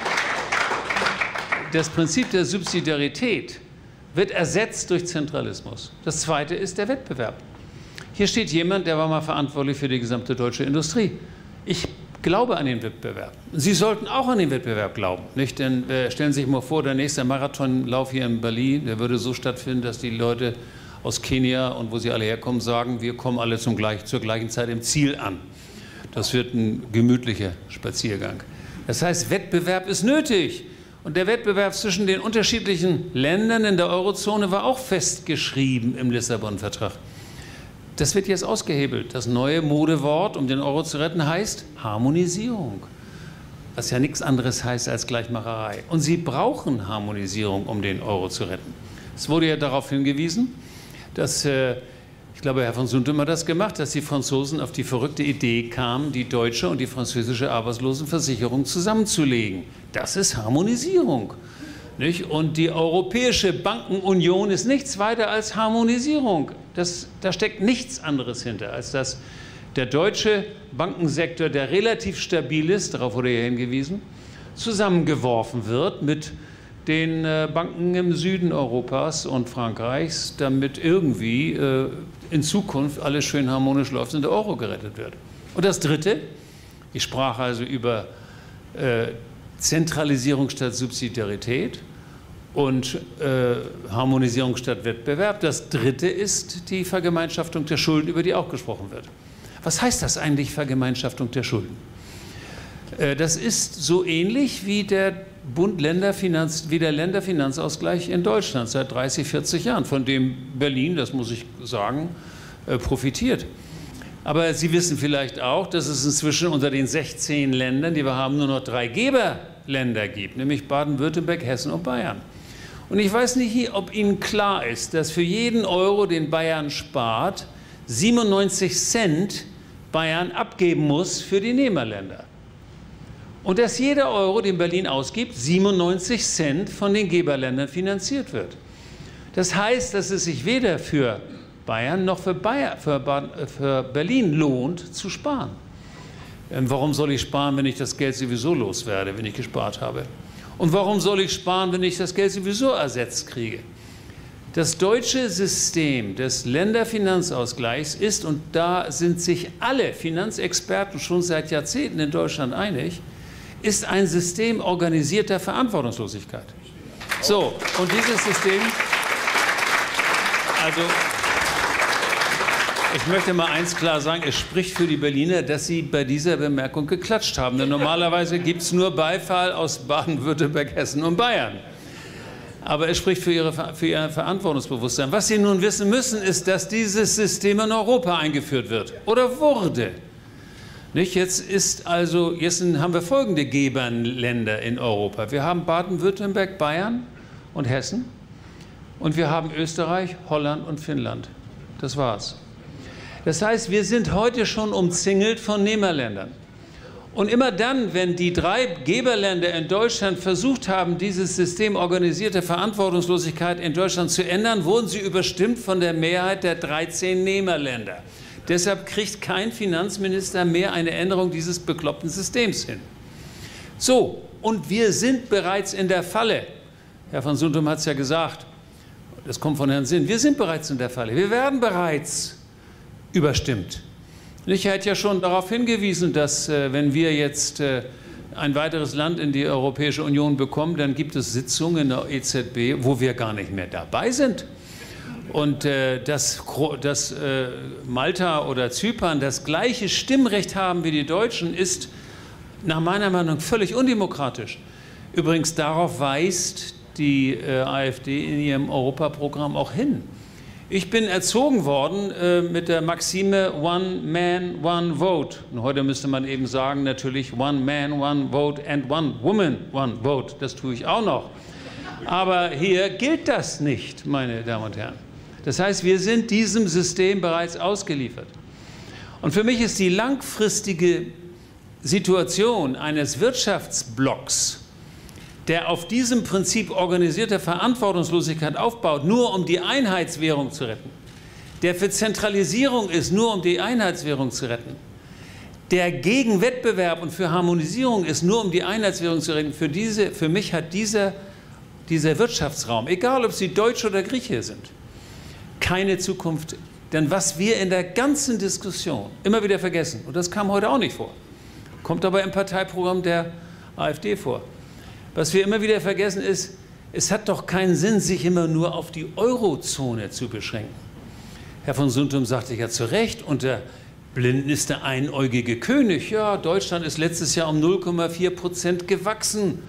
das Prinzip der Subsidiarität wird ersetzt durch Zentralismus. Das Zweite ist der Wettbewerb. Hier steht jemand, der war mal verantwortlich für die gesamte deutsche Industrie. Ich glaube an den Wettbewerb. Sie sollten auch an den Wettbewerb glauben. Nicht? Denn stellen Sie sich mal vor, der nächste Marathonlauf hier in Berlin, der würde so stattfinden, dass die Leute aus Kenia und wo sie alle herkommen, sagen, wir kommen alle zur gleichen Zeit im Ziel an. Das wird ein gemütlicher Spaziergang. Das heißt, Wettbewerb ist nötig. Und der Wettbewerb zwischen den unterschiedlichen Ländern in der Eurozone war auch festgeschrieben im Lissabon-Vertrag. Das wird jetzt ausgehebelt. Das neue Modewort, um den Euro zu retten, heißt Harmonisierung. Was ja nichts anderes heißt als Gleichmacherei. Und Sie brauchen Harmonisierung, um den Euro zu retten. Es wurde ja darauf hingewiesen, dass, ich glaube, Herr von Suntem hat das gemacht, dass die Franzosen auf die verrückte Idee kamen, die deutsche und die französische Arbeitslosenversicherung zusammenzulegen. Das ist Harmonisierung. Nicht? Und die Europäische Bankenunion ist nichts weiter als Harmonisierung. Da steckt nichts anderes hinter, als dass der deutsche Bankensektor, der relativ stabil ist, darauf wurde ja hingewiesen, zusammengeworfen wird mit den Banken im Süden Europas und Frankreichs, damit irgendwie in Zukunft alles schön harmonisch läuft und der Euro gerettet wird. Und das Dritte, ich sprach also über Zentralisierung statt Subsidiarität und Harmonisierung statt Wettbewerb. Das Dritte ist die Vergemeinschaftung der Schulden, über die auch gesprochen wird. Was heißt das eigentlich, Vergemeinschaftung der Schulden? Das ist so ähnlich wie der Länderfinanzausgleich in Deutschland seit 30, 40 Jahren, von dem Berlin, das muss ich sagen, profitiert. Aber Sie wissen vielleicht auch, dass es inzwischen unter den 16 Ländern, die wir haben, nur noch 3 Geberländer gibt, nämlich Baden-Württemberg, Hessen und Bayern. Und ich weiß nicht, ob Ihnen klar ist, dass für jeden Euro, den Bayern spart, 97 Cent Bayern abgeben muss für die Nehmerländer. Und dass jeder Euro, den Berlin ausgibt, 97 Cent von den Geberländern finanziert wird. Das heißt, dass es sich weder für Bayern noch für Berlin lohnt, zu sparen. Warum soll ich sparen, wenn ich das Geld sowieso loswerde, wenn ich gespart habe? Und warum soll ich sparen, wenn ich das Geld sowieso ersetzt kriege? Das deutsche System des Länderfinanzausgleichs ist, und da sind sich alle Finanzexperten schon seit Jahrzehnten in Deutschland einig, ist ein System organisierter Verantwortungslosigkeit. So, und dieses System, also ich möchte mal eins klar sagen, es spricht für die Berliner, dass sie bei dieser Bemerkung geklatscht haben. Denn normalerweise gibt es nur Beifall aus Baden-Württemberg, Hessen und Bayern. Aber es spricht für ihr Verantwortungsbewusstsein. Was Sie nun wissen müssen, ist, dass dieses System in Europa eingeführt wird oder wurde. Nicht? Jetzt haben wir folgende Geberländer in Europa. Wir haben Baden-Württemberg, Bayern und Hessen. Und wir haben Österreich, Holland und Finnland. Das war's. Das heißt, wir sind heute schon umzingelt von Nehmerländern. Und immer dann, wenn die 3 Geberländer in Deutschland versucht haben, dieses System organisierte Verantwortungslosigkeit in Deutschland zu ändern, wurden sie überstimmt von der Mehrheit der 13 Nehmerländer. Deshalb kriegt kein Finanzminister mehr eine Änderung dieses bekloppten Systems hin. So, und wir sind bereits in der Falle. Herr von Suntem hat es ja gesagt, das kommt von Herrn Sinn, wir sind bereits in der Falle. Wir werden bereits überstimmt. Ich hätte ja schon darauf hingewiesen, dass wenn wir jetzt ein weiteres Land in die Europäische Union bekommen, dann gibt es Sitzungen in der EZB, wo wir gar nicht mehr dabei sind. Und dass Malta oder Zypern das gleiche Stimmrecht haben wie die Deutschen, ist nach meiner Meinung völlig undemokratisch. Übrigens, darauf weist die AfD in ihrem Europaprogramm auch hin. Ich bin erzogen worden mit der Maxime One Man, One Vote. Und heute müsste man eben sagen, natürlich One Man, One Vote and One Woman, One Vote. Das tue ich auch noch. Aber hier gilt das nicht, meine Damen und Herren. Das heißt, wir sind diesem System bereits ausgeliefert. Und für mich ist die langfristige Situation eines Wirtschaftsblocks, der auf diesem Prinzip organisierter Verantwortungslosigkeit aufbaut, nur um die Einheitswährung zu retten, der für Zentralisierung ist, nur um die Einheitswährung zu retten, der gegen Wettbewerb und für Harmonisierung ist, nur um die Einheitswährung zu retten, für mich hat dieser Wirtschaftsraum, egal ob Sie Deutsch oder Grieche sind, keine Zukunft. Denn was wir in der ganzen Diskussion immer wieder vergessen, und das kam heute auch nicht vor, kommt aber im Parteiprogramm der AfD vor, was wir immer wieder vergessen ist, es hat doch keinen Sinn, sich immer nur auf die Eurozone zu beschränken. Herr von Suntem sagte ja zu Recht, unter Blinden ist der einäugige König. Ja, Deutschland ist letztes Jahr um 0,4% gewachsen.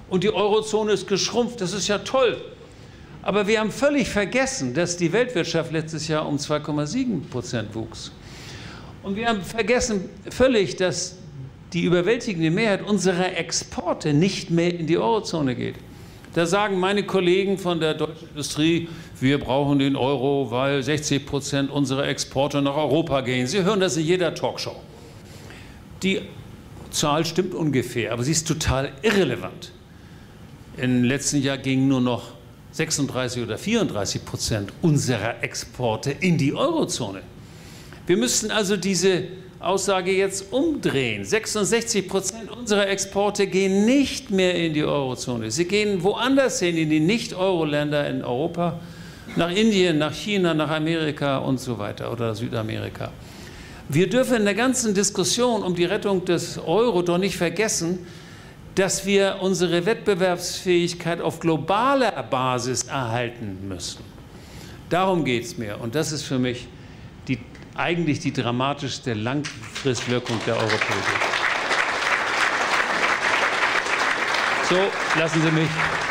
und die Eurozone ist geschrumpft. Das ist ja toll. Aber wir haben völlig vergessen, dass die Weltwirtschaft letztes Jahr um 2,7% wuchs. Und wir haben vergessen völlig, dass die überwältigende Mehrheit unserer Exporte nicht mehr in die Eurozone geht. Da sagen meine Kollegen von der deutschen Industrie, wir brauchen den Euro, weil 60% unserer Exporte nach Europa gehen. Sie hören das in jeder Talkshow. Die Zahl stimmt ungefähr, aber sie ist total irrelevant. Im letzten Jahr gingen nur noch 36 oder 34% unserer Exporte in die Eurozone. Wir müssten also diese Aussage jetzt umdrehen. 66% unserer Exporte gehen nicht mehr in die Eurozone. Sie gehen woanders hin, in die Nicht-Euro-Länder in Europa, nach Indien, nach China, nach Amerika und so weiter oder Südamerika. Wir dürfen in der ganzen Diskussion um die Rettung des Euro doch nicht vergessen, dass wir unsere Wettbewerbsfähigkeit auf globaler Basis erhalten müssen. Darum geht es mir. Und das ist für mich eigentlich die dramatischste Langfristwirkung der Europolitik. So, lassen Sie mich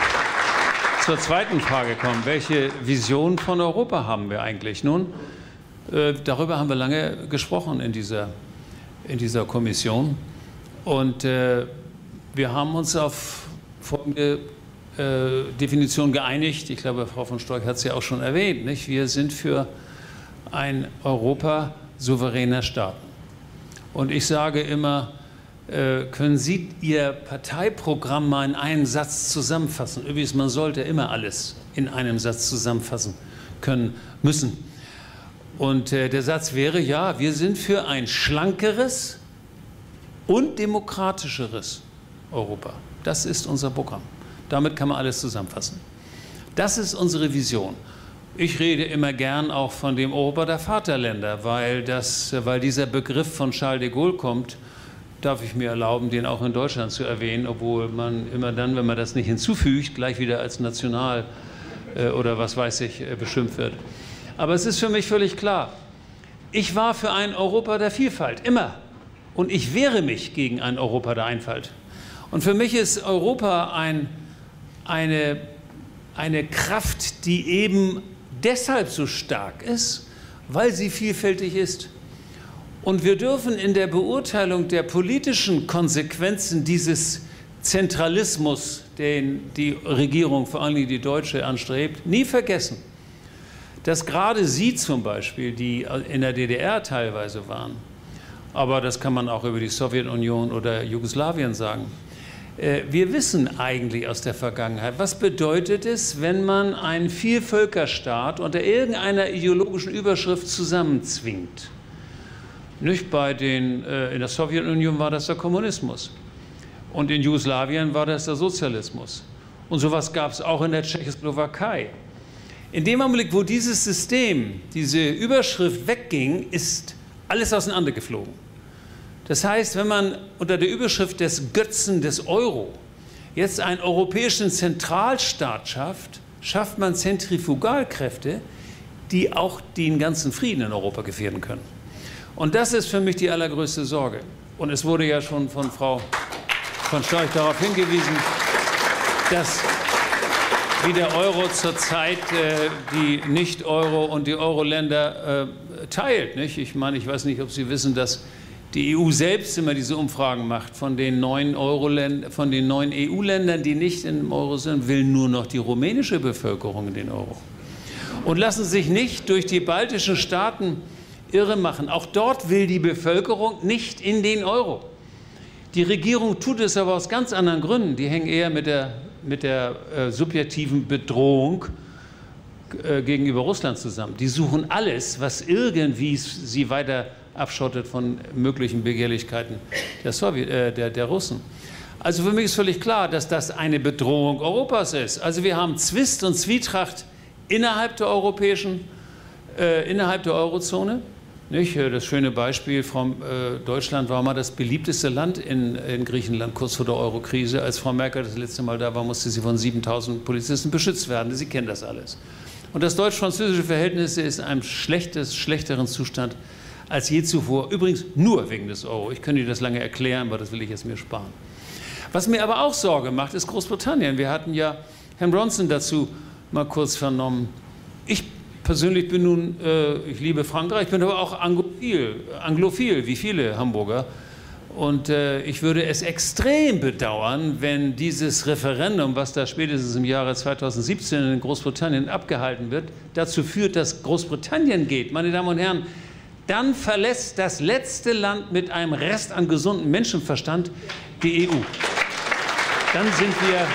zur zweiten Frage kommen. Welche Vision von Europa haben wir eigentlich? Nun, darüber haben wir lange gesprochen in dieser Kommission. Und wir haben uns auf folgende Definition geeinigt. Ich glaube, Frau von Storch hat es ja auch schon erwähnt, nicht? Wir sind für ein Europa souveräner Staaten. Und ich sage immer, können Sie Ihr Parteiprogramm mal in einen Satz zusammenfassen? Übrigens, man sollte immer alles in einem Satz zusammenfassen können müssen. Und der Satz wäre, ja, wir sind für ein schlankeres und demokratischeres Europa. Das ist unser Programm. Damit kann man alles zusammenfassen. Das ist unsere Vision. Ich rede immer gern auch von dem Europa der Vaterländer, weil dieser Begriff von Charles de Gaulle kommt, darf ich mir erlauben, den auch in Deutschland zu erwähnen, obwohl man immer dann, wenn man das nicht hinzufügt, gleich wieder als national oder was weiß ich beschimpft wird. Aber es ist für mich völlig klar, ich war für ein Europa der Vielfalt, immer. Und ich wehre mich gegen ein Europa der Einfalt. Und für mich ist Europa eine Kraft, die eben deshalb so stark ist, weil sie vielfältig ist. Und wir dürfen in der Beurteilung der politischen Konsequenzen dieses Zentralismus, den die Regierung, vor allem die deutsche, anstrebt, nie vergessen, dass gerade Sie zum Beispiel, die in der DDR teilweise waren, aber das kann man auch über die Sowjetunion oder Jugoslawien sagen, wir wissen eigentlich aus der Vergangenheit, was bedeutet es, wenn man einen Vielvölkerstaat unter irgendeiner ideologischen Überschrift zusammenzwingt. Nicht in der Sowjetunion war das der Kommunismus und in Jugoslawien war das der Sozialismus. Und sowas gab es auch in der Tschechoslowakei. In dem Augenblick, wo dieses System, diese Überschrift wegging, ist alles auseinandergeflogen. Das heißt, wenn man unter der Überschrift des Götzen des Euro jetzt einen europäischen Zentralstaat schafft, schafft man Zentrifugalkräfte, die auch den ganzen Frieden in Europa gefährden können. Und das ist für mich die allergrößte Sorge. Und es wurde ja schon von Frau von Storch darauf hingewiesen, dass wie der Euro zurzeit die Nicht-Euro- und die Euro-Länder teilt. Nicht? Ich meine, ich weiß nicht, ob Sie wissen, dass die EU selbst immer diese Umfragen macht. Von den 9 EU-Ländern, die nicht im Euro sind, will nur noch die rumänische Bevölkerung in den Euro. Und lassen sich nicht durch die baltischen Staaten irre machen. Auch dort will die Bevölkerung nicht in den Euro. Die Regierung tut es aber aus ganz anderen Gründen. Die hängen eher mit der subjektiven Bedrohung gegenüber Russland zusammen. Die suchen alles, was irgendwie sie weiter abschottet von möglichen Begehrlichkeiten der Russen. Also für mich ist völlig klar, dass das eine Bedrohung Europas ist. Also wir haben Zwist und Zwietracht innerhalb der Eurozone. Nicht? Das schöne Beispiel, Deutschland war mal das beliebteste Land in Griechenland kurz vor der Eurokrise. Als Frau Merkel das letzte Mal da war, musste sie von 7.000 Polizisten beschützt werden. Sie kennen das alles. Und das deutsch-französische Verhältnis ist in einem schlechteren Zustand als je zuvor. Übrigens nur wegen des Euro. Ich könnte Ihnen das lange erklären, aber das will ich jetzt mir sparen. Was mir aber auch Sorge macht, ist Großbritannien. Wir hatten ja Herrn Bronson dazu mal kurz vernommen. Ich persönlich bin nun, ich liebe Frankreich, ich bin aber auch anglophil, wie viele Hamburger. Und ich würde es extrem bedauern, wenn dieses Referendum, was da spätestens im Jahre 2017 in Großbritannien abgehalten wird, dazu führt, dass Großbritannien geht. Meine Damen und Herren, dann verlässt das letzte Land mit einem Rest an gesundem Menschenverstand die EU. Dann sind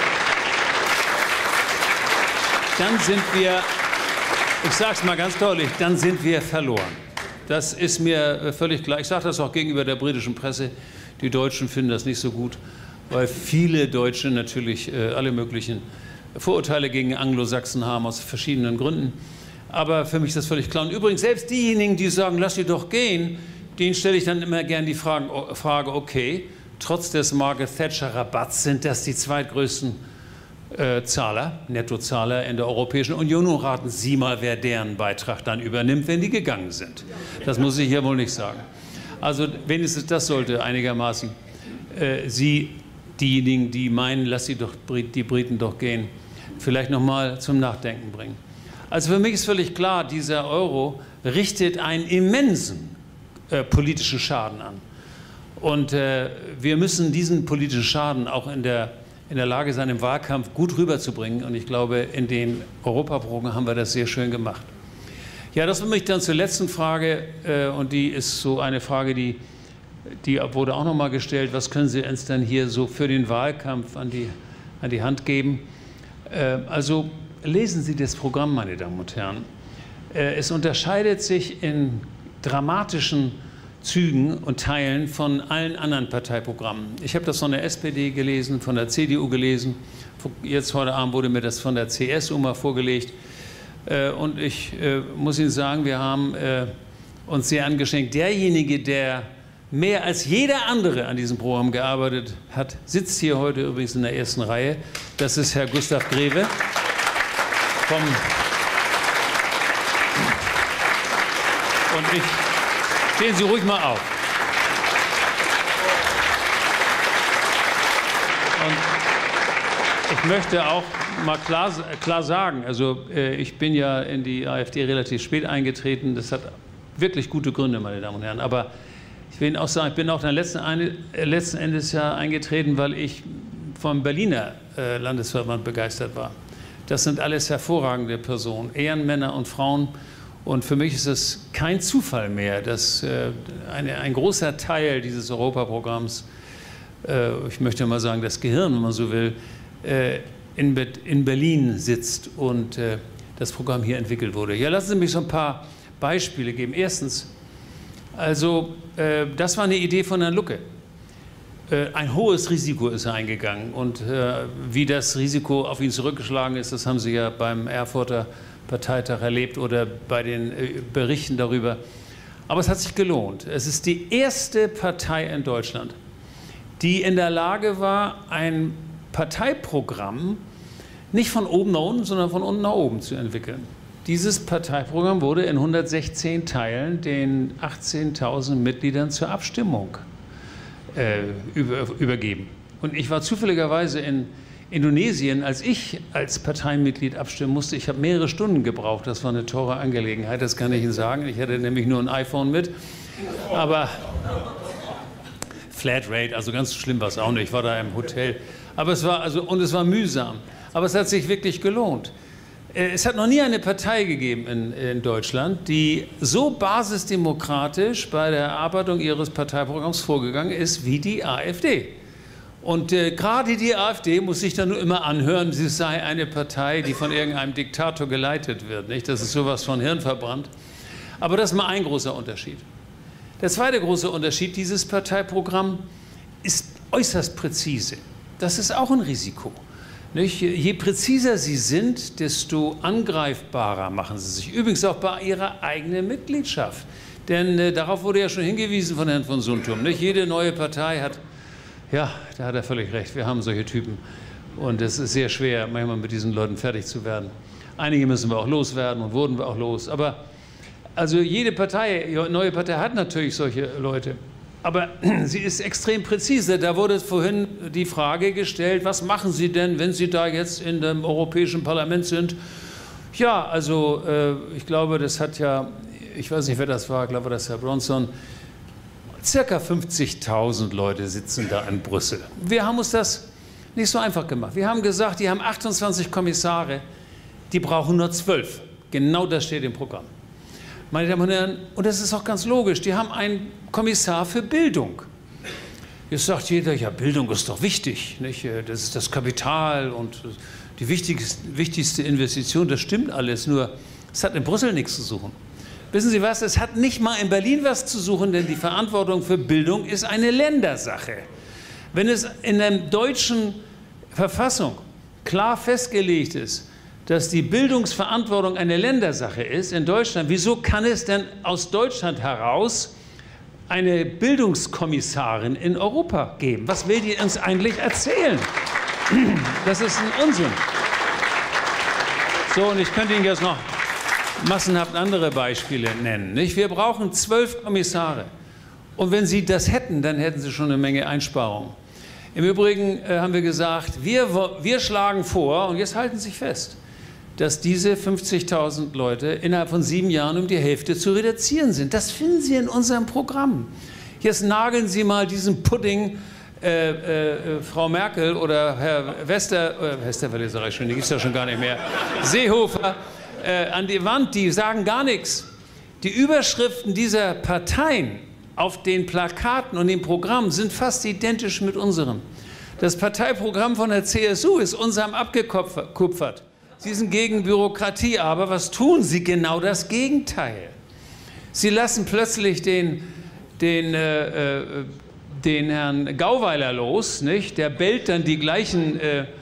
wir, ich sage es mal ganz deutlich, dann sind wir verloren. Das ist mir völlig klar. Ich sage das auch gegenüber der britischen Presse. Die Deutschen finden das nicht so gut, weil viele Deutsche natürlich alle möglichen Vorurteile gegen Anglosachsen haben, aus verschiedenen Gründen. Aber für mich ist das völlig klar. Und übrigens, selbst diejenigen, die sagen, lass sie doch gehen, denen stelle ich dann immer gern die Frage, okay, trotz des Margaret Thatcher-Rabatts sind das die zweitgrößten Nettozahler in der Europäischen Union. Und raten Sie mal, wer deren Beitrag dann übernimmt, wenn die gegangen sind. Das muss ich ja wohl nicht sagen. Also wenigstens das sollte einigermaßen diejenigen, die meinen, lass die Briten doch gehen, vielleicht noch mal zum Nachdenken bringen. Also für mich ist völlig klar, dieser Euro richtet einen immensen politischen Schaden an. Und wir müssen diesen politischen Schaden auch in der Lage sein, im Wahlkampf gut rüberzubringen. Und ich glaube, in den Europaprogramm haben wir das sehr schön gemacht. Ja, das bringt mich dann zur letzten Frage. Und die ist so eine Frage, die wurde auch noch mal gestellt. Was können Sie uns denn hier so für den Wahlkampf an die Hand geben? Also lesen Sie das Programm, meine Damen und Herren. Es unterscheidet sich in dramatischen Zügen und Teilen von allen anderen Parteiprogrammen. Ich habe das von der SPD gelesen, von der CDU gelesen. Jetzt heute Abend wurde mir das von der CSU mal vorgelegt. Und ich muss Ihnen sagen, wir haben uns sehr angeschenkt. Derjenige, der mehr als jeder andere an diesem Programm gearbeitet hat, sitzt hier heute übrigens in der ersten Reihe. Das ist Herr Gustav Greve. Stehen Sie ruhig mal auf. Und ich möchte auch mal klar sagen, also ich bin ja in die AfD relativ spät eingetreten. Das hat wirklich gute Gründe, meine Damen und Herren. Aber ich will Ihnen auch sagen, ich bin auch dann letzten Endes ja eingetreten, weil ich vom Berliner Landesverband begeistert war. Das sind alles hervorragende Personen, Ehrenmänner und Frauen. Und für mich ist es kein Zufall mehr, dass ein großer Teil dieses Europaprogramms, ich möchte mal sagen, das Gehirn, wenn man so will, in Berlin sitzt und das Programm hier entwickelt wurde. Ja, lassen Sie mich so ein paar Beispiele geben. Erstens, also das war eine Idee von Herrn Lucke. Ein hohes Risiko ist er eingegangen. Und wie das Risiko auf ihn zurückgeschlagen ist, das haben Sie ja beim Erfurter Parteitag erlebt oder bei den Berichten darüber. Aber es hat sich gelohnt. Es ist die erste Partei in Deutschland, die in der Lage war, ein Parteiprogramm nicht von oben nach unten, sondern von unten nach oben zu entwickeln. Dieses Parteiprogramm wurde in 116 Teilen den 18.000 Mitgliedern zur Abstimmung übergeben. Und ich war zufälligerweise in Indonesien, als ich als Parteimitglied abstimmen musste. Ich habe mehrere Stunden gebraucht. Das war eine teure Angelegenheit, das kann ich Ihnen sagen. Ich hatte nämlich nur ein iPhone mit. Aber Flatrate, also ganz schlimm war es auch nicht. Ich war da im Hotel. Aber es war mühsam. Aber es hat sich wirklich gelohnt. Es hat noch nie eine Partei gegeben in Deutschland, die so basisdemokratisch bei der Erarbeitung ihres Parteiprogramms vorgegangen ist wie die AfD. Und gerade die AfD muss sich dann nur immer anhören, sie sei eine Partei, die von irgendeinem Diktator geleitet wird. Nicht? Das ist sowas von hirnverbrannt. Aber das ist mal ein großer Unterschied. Der zweite große Unterschied, dieses Parteiprogramm ist äußerst präzise. Das ist auch ein Risiko. Nicht? Je präziser Sie sind, desto angreifbarer machen Sie sich. Übrigens auch bei Ihrer eigenen Mitgliedschaft. Denn darauf wurde ja schon hingewiesen von Herrn von Sundturm. Nicht? Jede neue Partei hat, ja, da hat er völlig recht, wir haben solche Typen. Und es ist sehr schwer, manchmal mit diesen Leuten fertig zu werden. Einige müssen wir auch loswerden und wurden wir auch los. Aber also jede Partei, neue Partei hat natürlich solche Leute. Aber sie ist extrem präzise. Da wurde vorhin die Frage gestellt, was machen Sie denn, wenn Sie da jetzt in dem Europäischen Parlament sind? Ja, also ich glaube, das hat ja, ich weiß nicht, wer das war, ich glaube, das ist Herr Bronson, circa 50.000 Leute sitzen da in Brüssel. Wir haben uns das nicht so einfach gemacht. Wir haben gesagt, die haben 28 Kommissare, die brauchen nur 12. Genau das steht im Programm. Meine Damen und Herren, und das ist auch ganz logisch, die haben einen Kommissar für Bildung. Jetzt sagt jeder, ja, Bildung ist doch wichtig, nicht? Das ist das Kapital und die wichtigste Investition, das stimmt alles, nur es hat in Brüssel nichts zu suchen. Wissen Sie was, es hat nicht mal in Berlin was zu suchen, denn die Verantwortung für Bildung ist eine Ländersache. Wenn es in der deutschen Verfassung klar festgelegt ist, dass die Bildungsverantwortung eine Ländersache ist in Deutschland, wieso kann es denn aus Deutschland heraus eine Bildungskommissarin in Europa geben? Was will die uns eigentlich erzählen? Das ist ein Unsinn. So, und ich könnte Ihnen jetzt noch massenhaft andere Beispiele nennen. Nicht? Wir brauchen 12 Kommissare. Und wenn Sie das hätten, dann hätten Sie schon eine Menge Einsparungen. Im Übrigen haben wir gesagt, wir schlagen vor, und jetzt halten Sie sich fest, dass diese 50.000 Leute innerhalb von 7 Jahren um die Hälfte zu reduzieren sind. Das finden Sie in unserem Programm. Jetzt nageln Sie mal diesen Pudding Frau Merkel oder Herr Westerwelle, sage ich schon, die gibt es ja schon gar nicht mehr, Seehofer, an die Wand, die sagen gar nichts. Die Überschriften dieser Parteien auf den Plakaten und dem Programm sind fast identisch mit unserem. Das Parteiprogramm von der CSU ist unserem abgekupfert. Sie sind gegen Bürokratie, aber was tun sie? Genau das Gegenteil. Sie lassen plötzlich den Herrn Gauweiler los, nicht? Der bellt dann die gleichen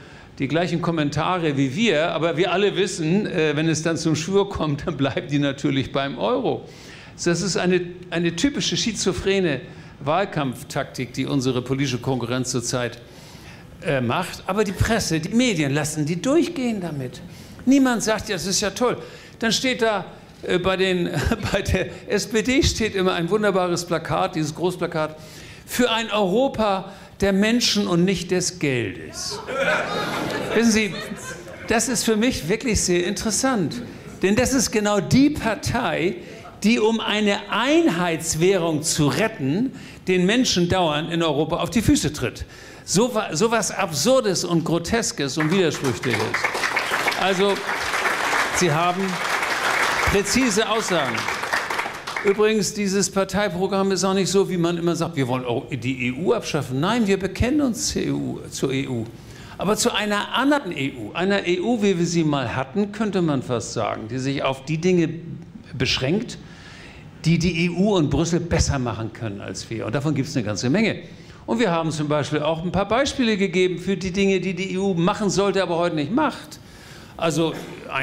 Kommentare wie wir, aber wir alle wissen, wenn es dann zum Schwur kommt, dann bleiben die natürlich beim Euro. Das ist eine typische schizophrene Wahlkampftaktik, die unsere politische Konkurrenz zurzeit macht. Aber die Presse, die Medien lassen die durchgehen damit. Niemand sagt, ja, das ist ja toll. Dann steht da, bei der SPD steht immer ein wunderbares Plakat, dieses Großplakat, für ein Europa der Menschen und nicht des Geldes. Wissen Sie, das ist für mich wirklich sehr interessant. Denn das ist genau die Partei, die, um eine Einheitswährung zu retten, den Menschen dauernd in Europa auf die Füße tritt. So was Absurdes und Groteskes und Widersprüchliches. Also, Sie haben präzise Aussagen. Übrigens, dieses Parteiprogramm ist auch nicht so, wie man immer sagt, wir wollen die EU abschaffen. Nein, wir bekennen uns zur EU. Aber zu einer anderen EU, einer EU, wie wir sie mal hatten, könnte man fast sagen, die sich auf die Dinge beschränkt, die die EU und Brüssel besser machen können als wir. Und davon gibt es eine ganze Menge. Und wir haben zum Beispiel auch ein paar Beispiele gegeben für die Dinge, die die EU machen sollte, aber heute nicht macht. Also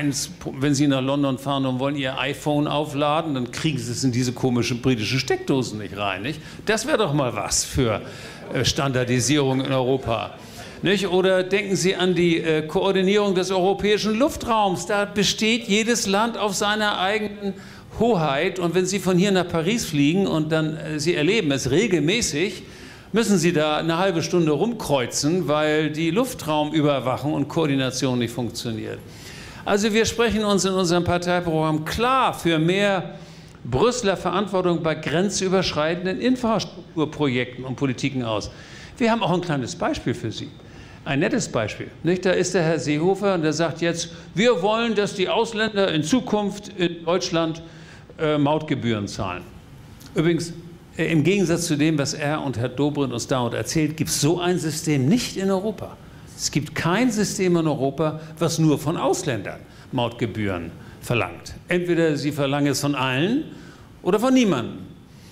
wenn Sie nach London fahren und wollen Ihr iPhone aufladen, dann kriegen Sie es in diese komischen britischen Steckdosen nicht rein. Nicht? Das wäre doch mal was für Standardisierung in Europa. Nicht? Oder denken Sie an die Koordinierung des europäischen Luftraums. Da besteht jedes Land auf seiner eigenen Hoheit. Und wenn Sie von hier nach Paris fliegen und dann Sie erleben es regelmäßig, müssen Sie da eine halbe Stunde rumkreuzen, weil die Luftraumüberwachung und Koordination nicht funktioniert. Also wir sprechen uns in unserem Parteiprogramm klar für mehr Brüsseler Verantwortung bei grenzüberschreitenden Infrastrukturprojekten und Politiken aus. Wir haben auch ein kleines Beispiel für Sie. Ein nettes Beispiel. Nicht? Da ist der Herr Seehofer und der sagt jetzt, wir wollen, dass die Ausländer in Zukunft in Deutschland Mautgebühren zahlen. Übrigens, im Gegensatz zu dem, was er und Herr Dobrindt uns dauernd erzählt, gibt es so ein System nicht in Europa. Es gibt kein System in Europa, was nur von Ausländern Mautgebühren verlangt. Entweder sie verlangen es von allen oder von niemandem.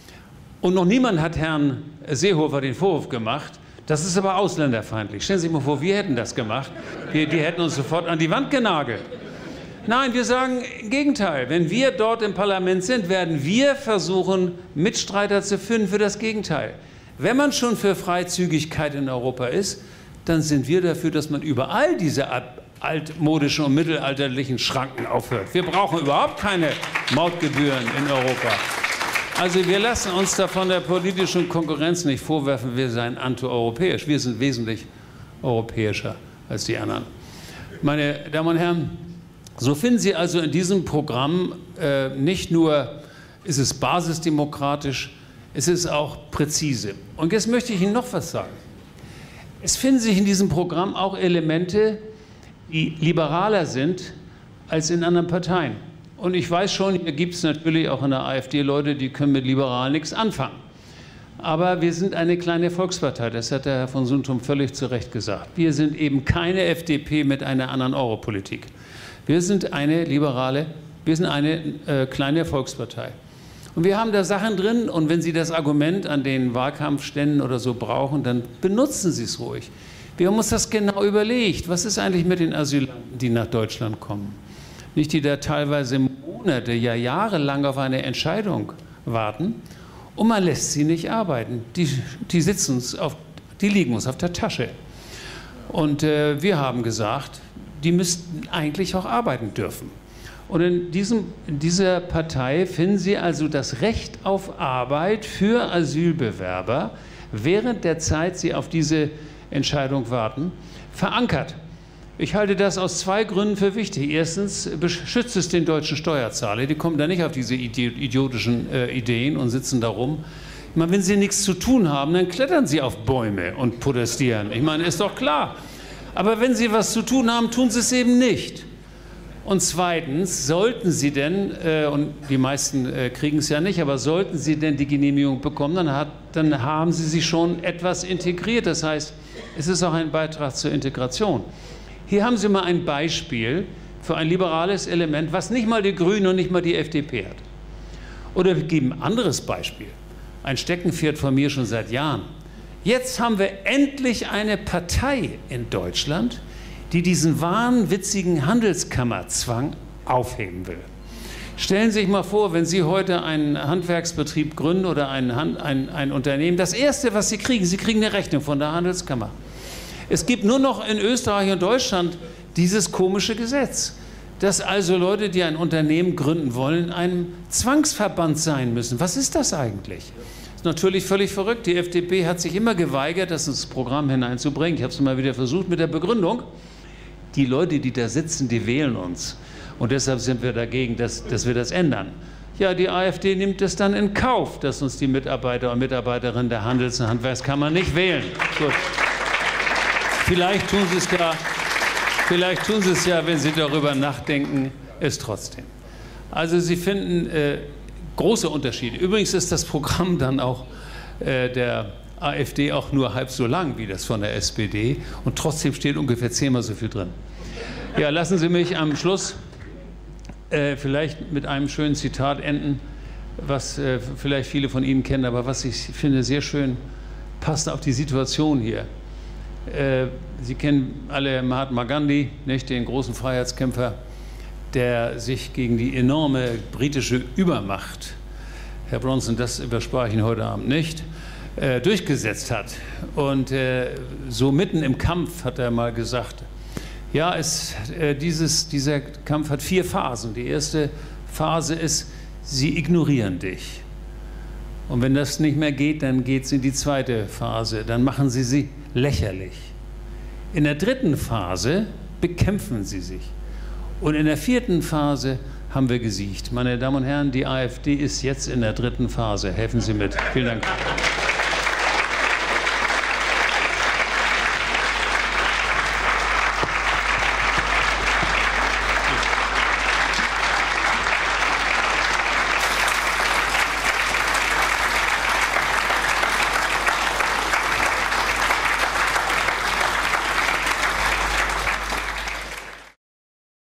Und noch niemand hat Herrn Seehofer den Vorwurf gemacht, das ist aber ausländerfeindlich. Stellen Sie sich mal vor, wir hätten das gemacht. Die hätten uns sofort an die Wand genagelt. Nein, wir sagen im Gegenteil. Wenn wir dort im Parlament sind, werden wir versuchen, Mitstreiter zu finden für das Gegenteil. Wenn man schon für Freizügigkeit in Europa ist, dann sind wir dafür, dass man überall diese altmodischen und mittelalterlichen Schranken aufhört. Wir brauchen überhaupt keine Mautgebühren in Europa. Also wir lassen uns da von der politischen Konkurrenz nicht vorwerfen, wir seien antieuropäisch. Wir sind wesentlich europäischer als die anderen. Meine Damen und Herren, so finden Sie also in diesem Programm nicht nur, ist es basisdemokratisch, es ist auch präzise. Und jetzt möchte ich Ihnen noch was sagen. Es finden sich in diesem Programm auch Elemente, die liberaler sind als in anderen Parteien. Und ich weiß schon, hier gibt es natürlich auch in der AfD Leute, die können mit Liberalen nichts anfangen. Aber wir sind eine kleine Volkspartei, das hat der Herr von Suntum völlig zu Recht gesagt. Wir sind eben keine FDP mit einer anderen Europolitik. Wir sind eine liberale, wir sind eine kleine Volkspartei. Und wir haben da Sachen drin, und wenn Sie das Argument an den Wahlkampfständen oder so brauchen, dann benutzen Sie es ruhig. Wir haben uns das genau überlegt. Was ist eigentlich mit den Asylanten, die nach Deutschland kommen? Nicht, die da teilweise Monate, ja jahrelang auf eine Entscheidung warten, und man lässt sie nicht arbeiten. Die sitzen uns die liegen uns auf der Tasche. Und wir haben gesagt, die müssten eigentlich auch arbeiten dürfen. Und in dieser Partei finden Sie also das Recht auf Arbeit für Asylbewerber, während der Zeit sie auf diese Entscheidung warten, verankert. Ich halte das aus zwei Gründen für wichtig. Erstens beschützt es den deutschen Steuerzahler. Die kommen da nicht auf diese idiotischen Ideen und sitzen da rum. Ich meine, wenn sie nichts zu tun haben, dann klettern sie auf Bäume und protestieren. Ich meine, ist doch klar. Aber wenn sie was zu tun haben, tun sie es eben nicht. Und zweitens, sollten Sie denn, und die meisten kriegen es ja nicht, aber sollten Sie denn die Genehmigung bekommen, dann haben Sie sich schon etwas integriert. Das heißt, es ist auch ein Beitrag zur Integration. Hier haben Sie mal ein Beispiel für ein liberales Element, was nicht mal die Grünen und nicht mal die FDP hat. Oder wir geben ein anderes Beispiel. Ein Steckenpferd von mir schon seit Jahren. Jetzt haben wir endlich eine Partei in Deutschland, die diesen wahnwitzigen Handelskammerzwang aufheben will. Stellen Sie sich mal vor, wenn Sie heute einen Handwerksbetrieb gründen oder ein Unternehmen, das Erste, was Sie kriegen eine Rechnung von der Handelskammer. Es gibt nur noch in Österreich und Deutschland dieses komische Gesetz, dass also Leute, die ein Unternehmen gründen wollen, in einem Zwangsverband sein müssen. Was ist das eigentlich? Das ist natürlich völlig verrückt. Die FDP hat sich immer geweigert, das ins Programm hineinzubringen. Ich habe es mal wieder versucht mit der Begründung, die Leute, die da sitzen, die wählen uns. Und deshalb sind wir dagegen, dass wir das ändern. Ja, die AfD nimmt es dann in Kauf, dass uns die Mitarbeiter und Mitarbeiterinnen der Handels- und Handwerkskammer nicht wählen. Gut. Vielleicht tun Sie es ja, wenn Sie darüber nachdenken, es trotzdem. Also Sie finden große Unterschiede. Übrigens ist das Programm dann auch der AfD auch nur halb so lang wie das von der SPD, und trotzdem steht ungefähr 10-mal so viel drin. Ja, lassen Sie mich am Schluss vielleicht mit einem schönen Zitat enden, was vielleicht viele von Ihnen kennen, aber was ich finde sehr schön passt auf die Situation hier. Sie kennen alle Mahatma Gandhi, nicht, den großen Freiheitskämpfer, der sich gegen die enorme britische Übermacht, Herr Bronson, das übersprach ich Ihnen heute Abend nicht, durchgesetzt hat. Und so mitten im Kampf hat er mal gesagt, ja, dieser Kampf hat 4 Phasen. Die erste Phase ist, sie ignorieren dich. Und wenn das nicht mehr geht, dann geht es in die zweite Phase. Dann machen sie lächerlich. In der dritten Phase bekämpfen sie sich. Und in der 4. Phase haben wir gesiegt. Meine Damen und Herren, die AfD ist jetzt in der 3. Phase. Helfen Sie mit. Vielen Dank.